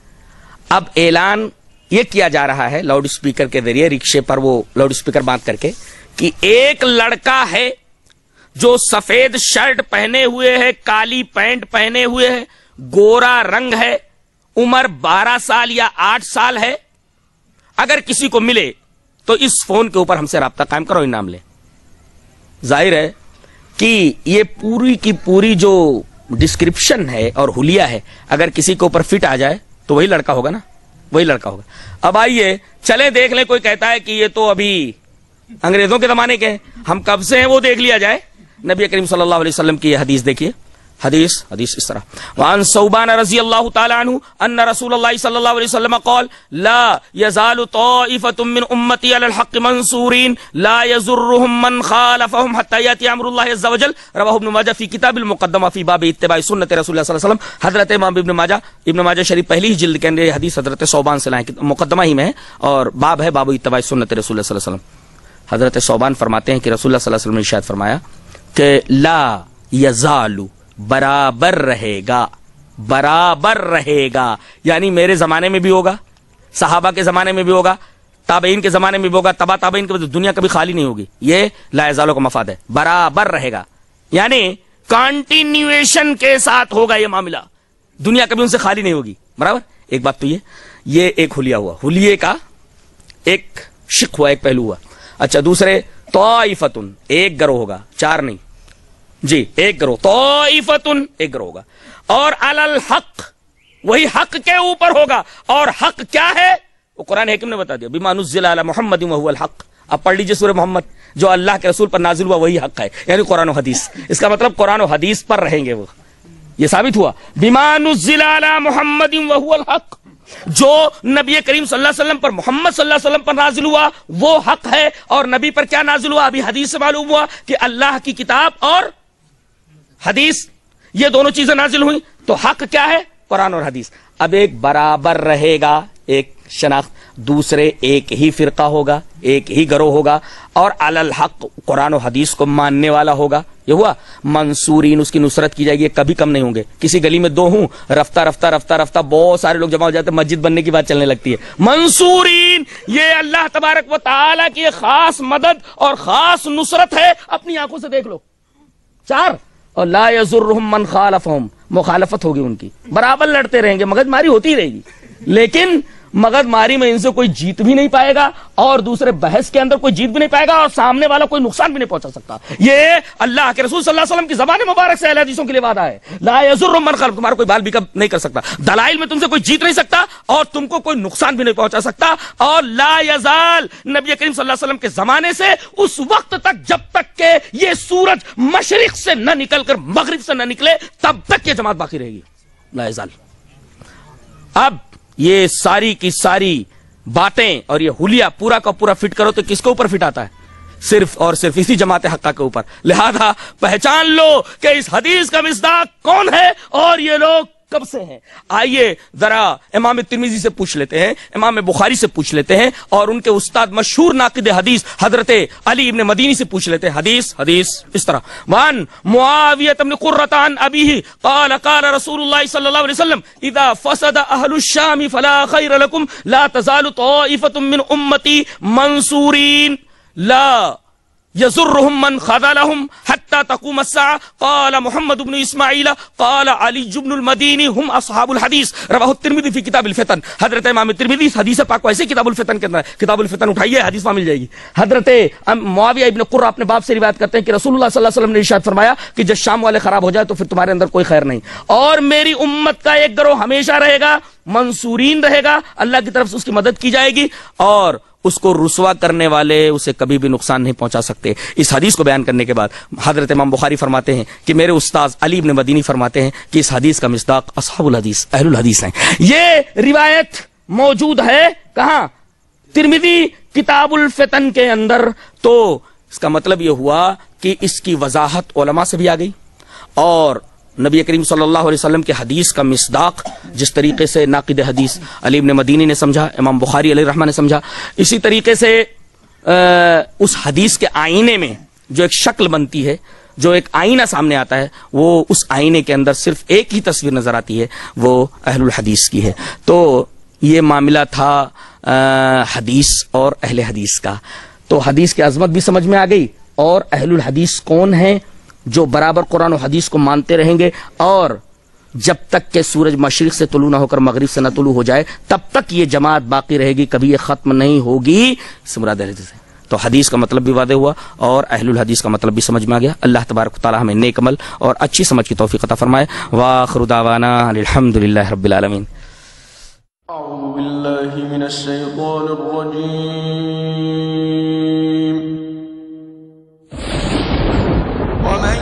C: اب اعلان یہ کیا جا رہا ہے لاؤڈ اسپیکر کے ذریعے، رکشے پر وہ لاؤڈ اسپیکر بات کر کے کہ ایک لڑکا ہے جو سفید شرٹ پہنے ہوئے ہے، کالی پینٹ پہنے ہوئے ہے، گورا رنگ ہے، عمر بارہ سال یا آٹھ سال ہے، اگر کسی کو ملے تو اس فون کے اوپر ہم سے رابطہ قائم کرو، انعام لیں۔ ظاہر ہے کہ یہ پوری کی پوری جو ڈسکرپشن ہے اور حلیہ ہے اگر کسی کے اوپر فٹ آ جائے تو وہی لڑکا ہوگا نا، وہی لڑکا ہوگا۔ اب آئیے چلیں دیکھ لیں، کوئی کہتا ہے کہ یہ تو ابھی انگریزوں کے زمانے کے ہیں، ہم کب سے ہیں وہ دیکھ لیا جائے۔ نبی کریم صلی اللہ علیہ وسلم کی یہ حدیث دیکھیے، حدیث حدیث اس طرح، وعن ثوبان رضی اللہ تعالی عنہ ان رسول اللہ صلی اللہ علیہ وسلم قال لا يزال طائفة من امتی علی الحق منصورین لا يضرهم من خالفهم حتى یأتی امر اللہ عز وجل، رواہ ابن ماجہ فی کتاب المقدمہ فی باب اتباع سنت رسول اللہ صلی اللہ علیہ وسلم۔ حضرت امام ابن ماجہ ابن ماجہ شریف پہلی ہی جلد کے اندر یہ حدیث حضرت ثوبان سے لائیں، مقدمہ ہی میں ہے اور باب ہے باب اتباع سنت رسول اللہ صلی اللہ علیہ وسلم۔ حضرت ثوبان فرماتے ہیں کہ رسول اللہ صلی اللہ علیہ وسلم نے ارشاد فرمایا کہ لا یزال، برابر رہے گا، برابر رہے گا، یعنی میرے زمانے میں بھی ہوگا، صحابہ کے زمانے میں بھی ہوگا، تابعین کے زمانے میں بھی ہوگا، تبا تابعین کے بعد دنیا کبھی خالی نہیں ہوگی۔ یہ لا یزالو کا مفاد ہے، برابر رہے گا، یعنی کانٹینیویشن کے ساتھ ہوگا یہ معاملہ، دنیا کبھی ان سے خالی نہیں ہوگی۔ برابر، ایک بات تو یہ یہ ایک حلیہ ہوا، حلیے کا ایک شق ہوا، ایک پہلو ہوا۔ اچھا دوسرے طائفتن، ایک گروہ ہوگا، چار نہیں جی، ایک گروہ، طائفتن ایک گروہ ہوگا، اور علی الحق وہی حق کے اوپر ہوگا، اور حق کیا ہے وہ قرآن حکیم نے بتا دیا، بما نزل علی محمد وهو الحق۔ اب پڑھ لیجئے سورہ محمد، جو اللہ کے رسول پر نازل ہوا وہی حق ہے، یعنی قرآن و حدیث۔ اس کا مطلب قرآن و حدیث پر رہیں گے وہ، یہ ثابت ہوا بما نزل علی محمد وهو الحق، جو نبی کریم صلی اللہ علیہ وسلم پر، محمد صلی اللہ علیہ وسلم پر نازل ہوا وہ حق ہے، اور نبی پر کیا نازل ہوا؟ ابھی حدیث سے معلوم ہوا کہ اللہ کی کتاب اور حدیث یہ دونوں چیزیں نازل ہوئی، تو حق کیا ہے؟ قرآن اور حدیث۔ اب ایک برابر رہے گا، ایک شناخت، دوسرے ایک ہی فرقہ ہوگا، ایک ہی گروہ ہوگا، اور علی الحق قرآن و حدیث کو ماننے والا ہوگا، یہ ہوا منصورین، اس کی نصرت کی جائے گی، کبھی کم نہیں ہوں گے۔ کسی گلی میں دو ہوں، رفتہ رفتہ رفتہ رفتہ بہت سارے لوگ جمع ہو جاتے ہیں، مسجد بننے کی بات چلنے لگتی ہے۔ منصورین، یہ اللہ تبارک و تعالیٰ کی خاص مدد اور خاص نصرت ہے، اپنی آنکھوں سے دیکھ لو۔ چار، اور لا یضرهم من خالفهم، مخالفت ہوگی ان کی، برابر لڑتے رہیں گے، مگز ماری ہوتی رہے گی، لیکن مگز ماری میں ان سے کوئی جیت بھی نہیں پائے گا، اور دوسرے بحث کے اندر کوئی جیت بھی نہیں پائے گا، اور سامنے والا کوئی نقصان بھی نہیں پہنچا سکتا۔ یہ اللہ کے رسول صلی اللہ علیہ وسلم کی زبان مبارک سے اہل حدیثوں کے لیے وعدہ ہے، لا یضرهم من خالف، تمہارا کوئی بال بھی کب نہیں کر سکتا، دلائل میں تم سے کوئی جیت نہیں سکتا، اور تم کو کوئی نقصان بھی نہیں پہنچا سکتا۔ اور لا یزال، نبی کریم صلی اللہ علیہ وسلم کے زمانے سے اس وقت تک جب تک کہ یہ سورج مشرق سے نہ نکل کر مغرب سے نہ نکلے تب تک یہ جماعت باقی رہے گی، لا یزال۔ اب یہ ساری کی ساری باتیں اور یہ حلیہ پورا کا پورا فٹ کرو تو کس کے اوپر فٹ آتا ہے؟ صرف اور صرف اسی جماعت حقہ کے اوپر۔ لہذا پہچان لو کہ اس حدیث کا مصداق کون ہے اور یہ لوگ کب سے ہیں۔ آئیے ذرا امام ترمذی سے پوچھ لیتے ہیں، امام بخاری سے پوچھ لیتے ہیں، اور ان کے استاد مشہور ناقد حدیث حضرت علی ابن مدینی سے پوچھ لیتے ہیں۔ حدیث حدیث اس طرح، وان معاویہ بن قرۃ عن ابیہ قال قال رسول اللہ صلی اللہ علیہ وسلم اذا فسد اہل الشام فلا خیر لکم لا تزال طائفة من امتی منصورین لا یضرهم من خذلهم حتى تقوم الساعة قال محمد بن اسماعیل قال علی بن المدینی هم اصحاب الحدیث، رواہ الترمذی فی کتاب الفتن۔ حضرت امام ترمذی حدیث پاک کو ایسے کتاب الفتن کے اندر ہے، کتاب الفتن اٹھائیے حدیث وہاں مل جائے گی۔ حضرت معاویہ ابن قرہ اپنے باپ سے روایت کرتے ہیں کہ رسول اللہ صلی اللہ علیہ وسلم نے ارشاد فرمایا کہ جب شام والے خراب ہو جائے تو پھر تمہارے اندر کوئی خیر نہیں، اور میری امت کا ایک گروہ ہمیشہ رہے گا، منصورین رہے گا، اللہ کی طرف سے اس کی مدد کی جائے گی، اور اس کو رسوا کرنے والے اسے کبھی بھی نقصان نہیں پہنچا سکتے. اس حدیث کو بیان کرنے کے بعد حضرت امام بخاری فرماتے ہیں کہ میرے استاذ علی بن مدینی فرماتے ہیں کہ اس حدیث کا مصداق اصحاب الحدیث اہل الحدیث ہیں. یہ روایت موجود ہے کہاں؟ ترمذی کتاب الفتن کے اندر. تو اس کا مطلب یہ ہوا کہ اس کی وضاحت علماء سے بھی آ گئی، اور نبی کریم صلی اللہ علیہ وسلم کے حدیث کا مصداق جس طریقے سے ناقد حدیث علی بن مدینی نے سمجھا، امام بخاری علیہ الرحمہ نے سمجھا، اسی طریقے سے اس حدیث کے آئینے میں جو ایک شکل بنتی ہے، جو ایک آئینہ سامنے آتا ہے، وہ اس آئینے کے اندر صرف ایک ہی تصویر نظر آتی ہے، وہ اہل الحدیث کی ہے. تو یہ معاملہ تھا حدیث اور اہل حدیث کا. تو حدیث کی عظمت بھی سمجھ میں آ گئی، اور اہل الحدیث کون ہیں جو برابر قرآن و حدیث کو مانتے رہیں گے، اور جب تک کہ سورج مشرق سے طلوع نہ ہو کر مغرب سے نہ طلوع ہو جائے تب تک یہ جماعت باقی رہے گی، کبھی یہ ختم نہیں ہوگی. اس سے مراد اہل حدیث ہے. تو حدیث کا مطلب بھی واضح ہوا اور اہل الحدیث کا مطلب بھی سمجھ میں آ گیا. اللہ تبارک و تعالی ہمیں نیک عمل اور اچھی سمجھ کی توفیق عطا فرمائے. وآخر دعوانا الحمدللہ رب العالمین.
A: أعوذ بالله من الشيطان الرجيم. ومن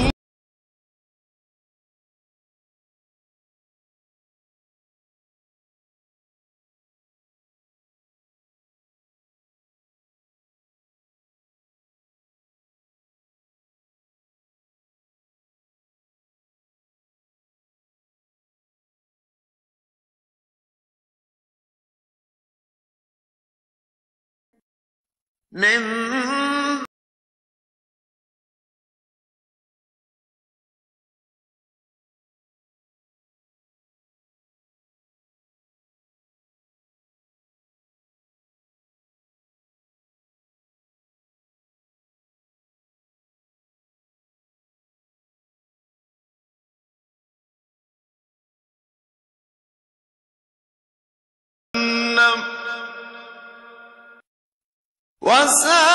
A: من وساء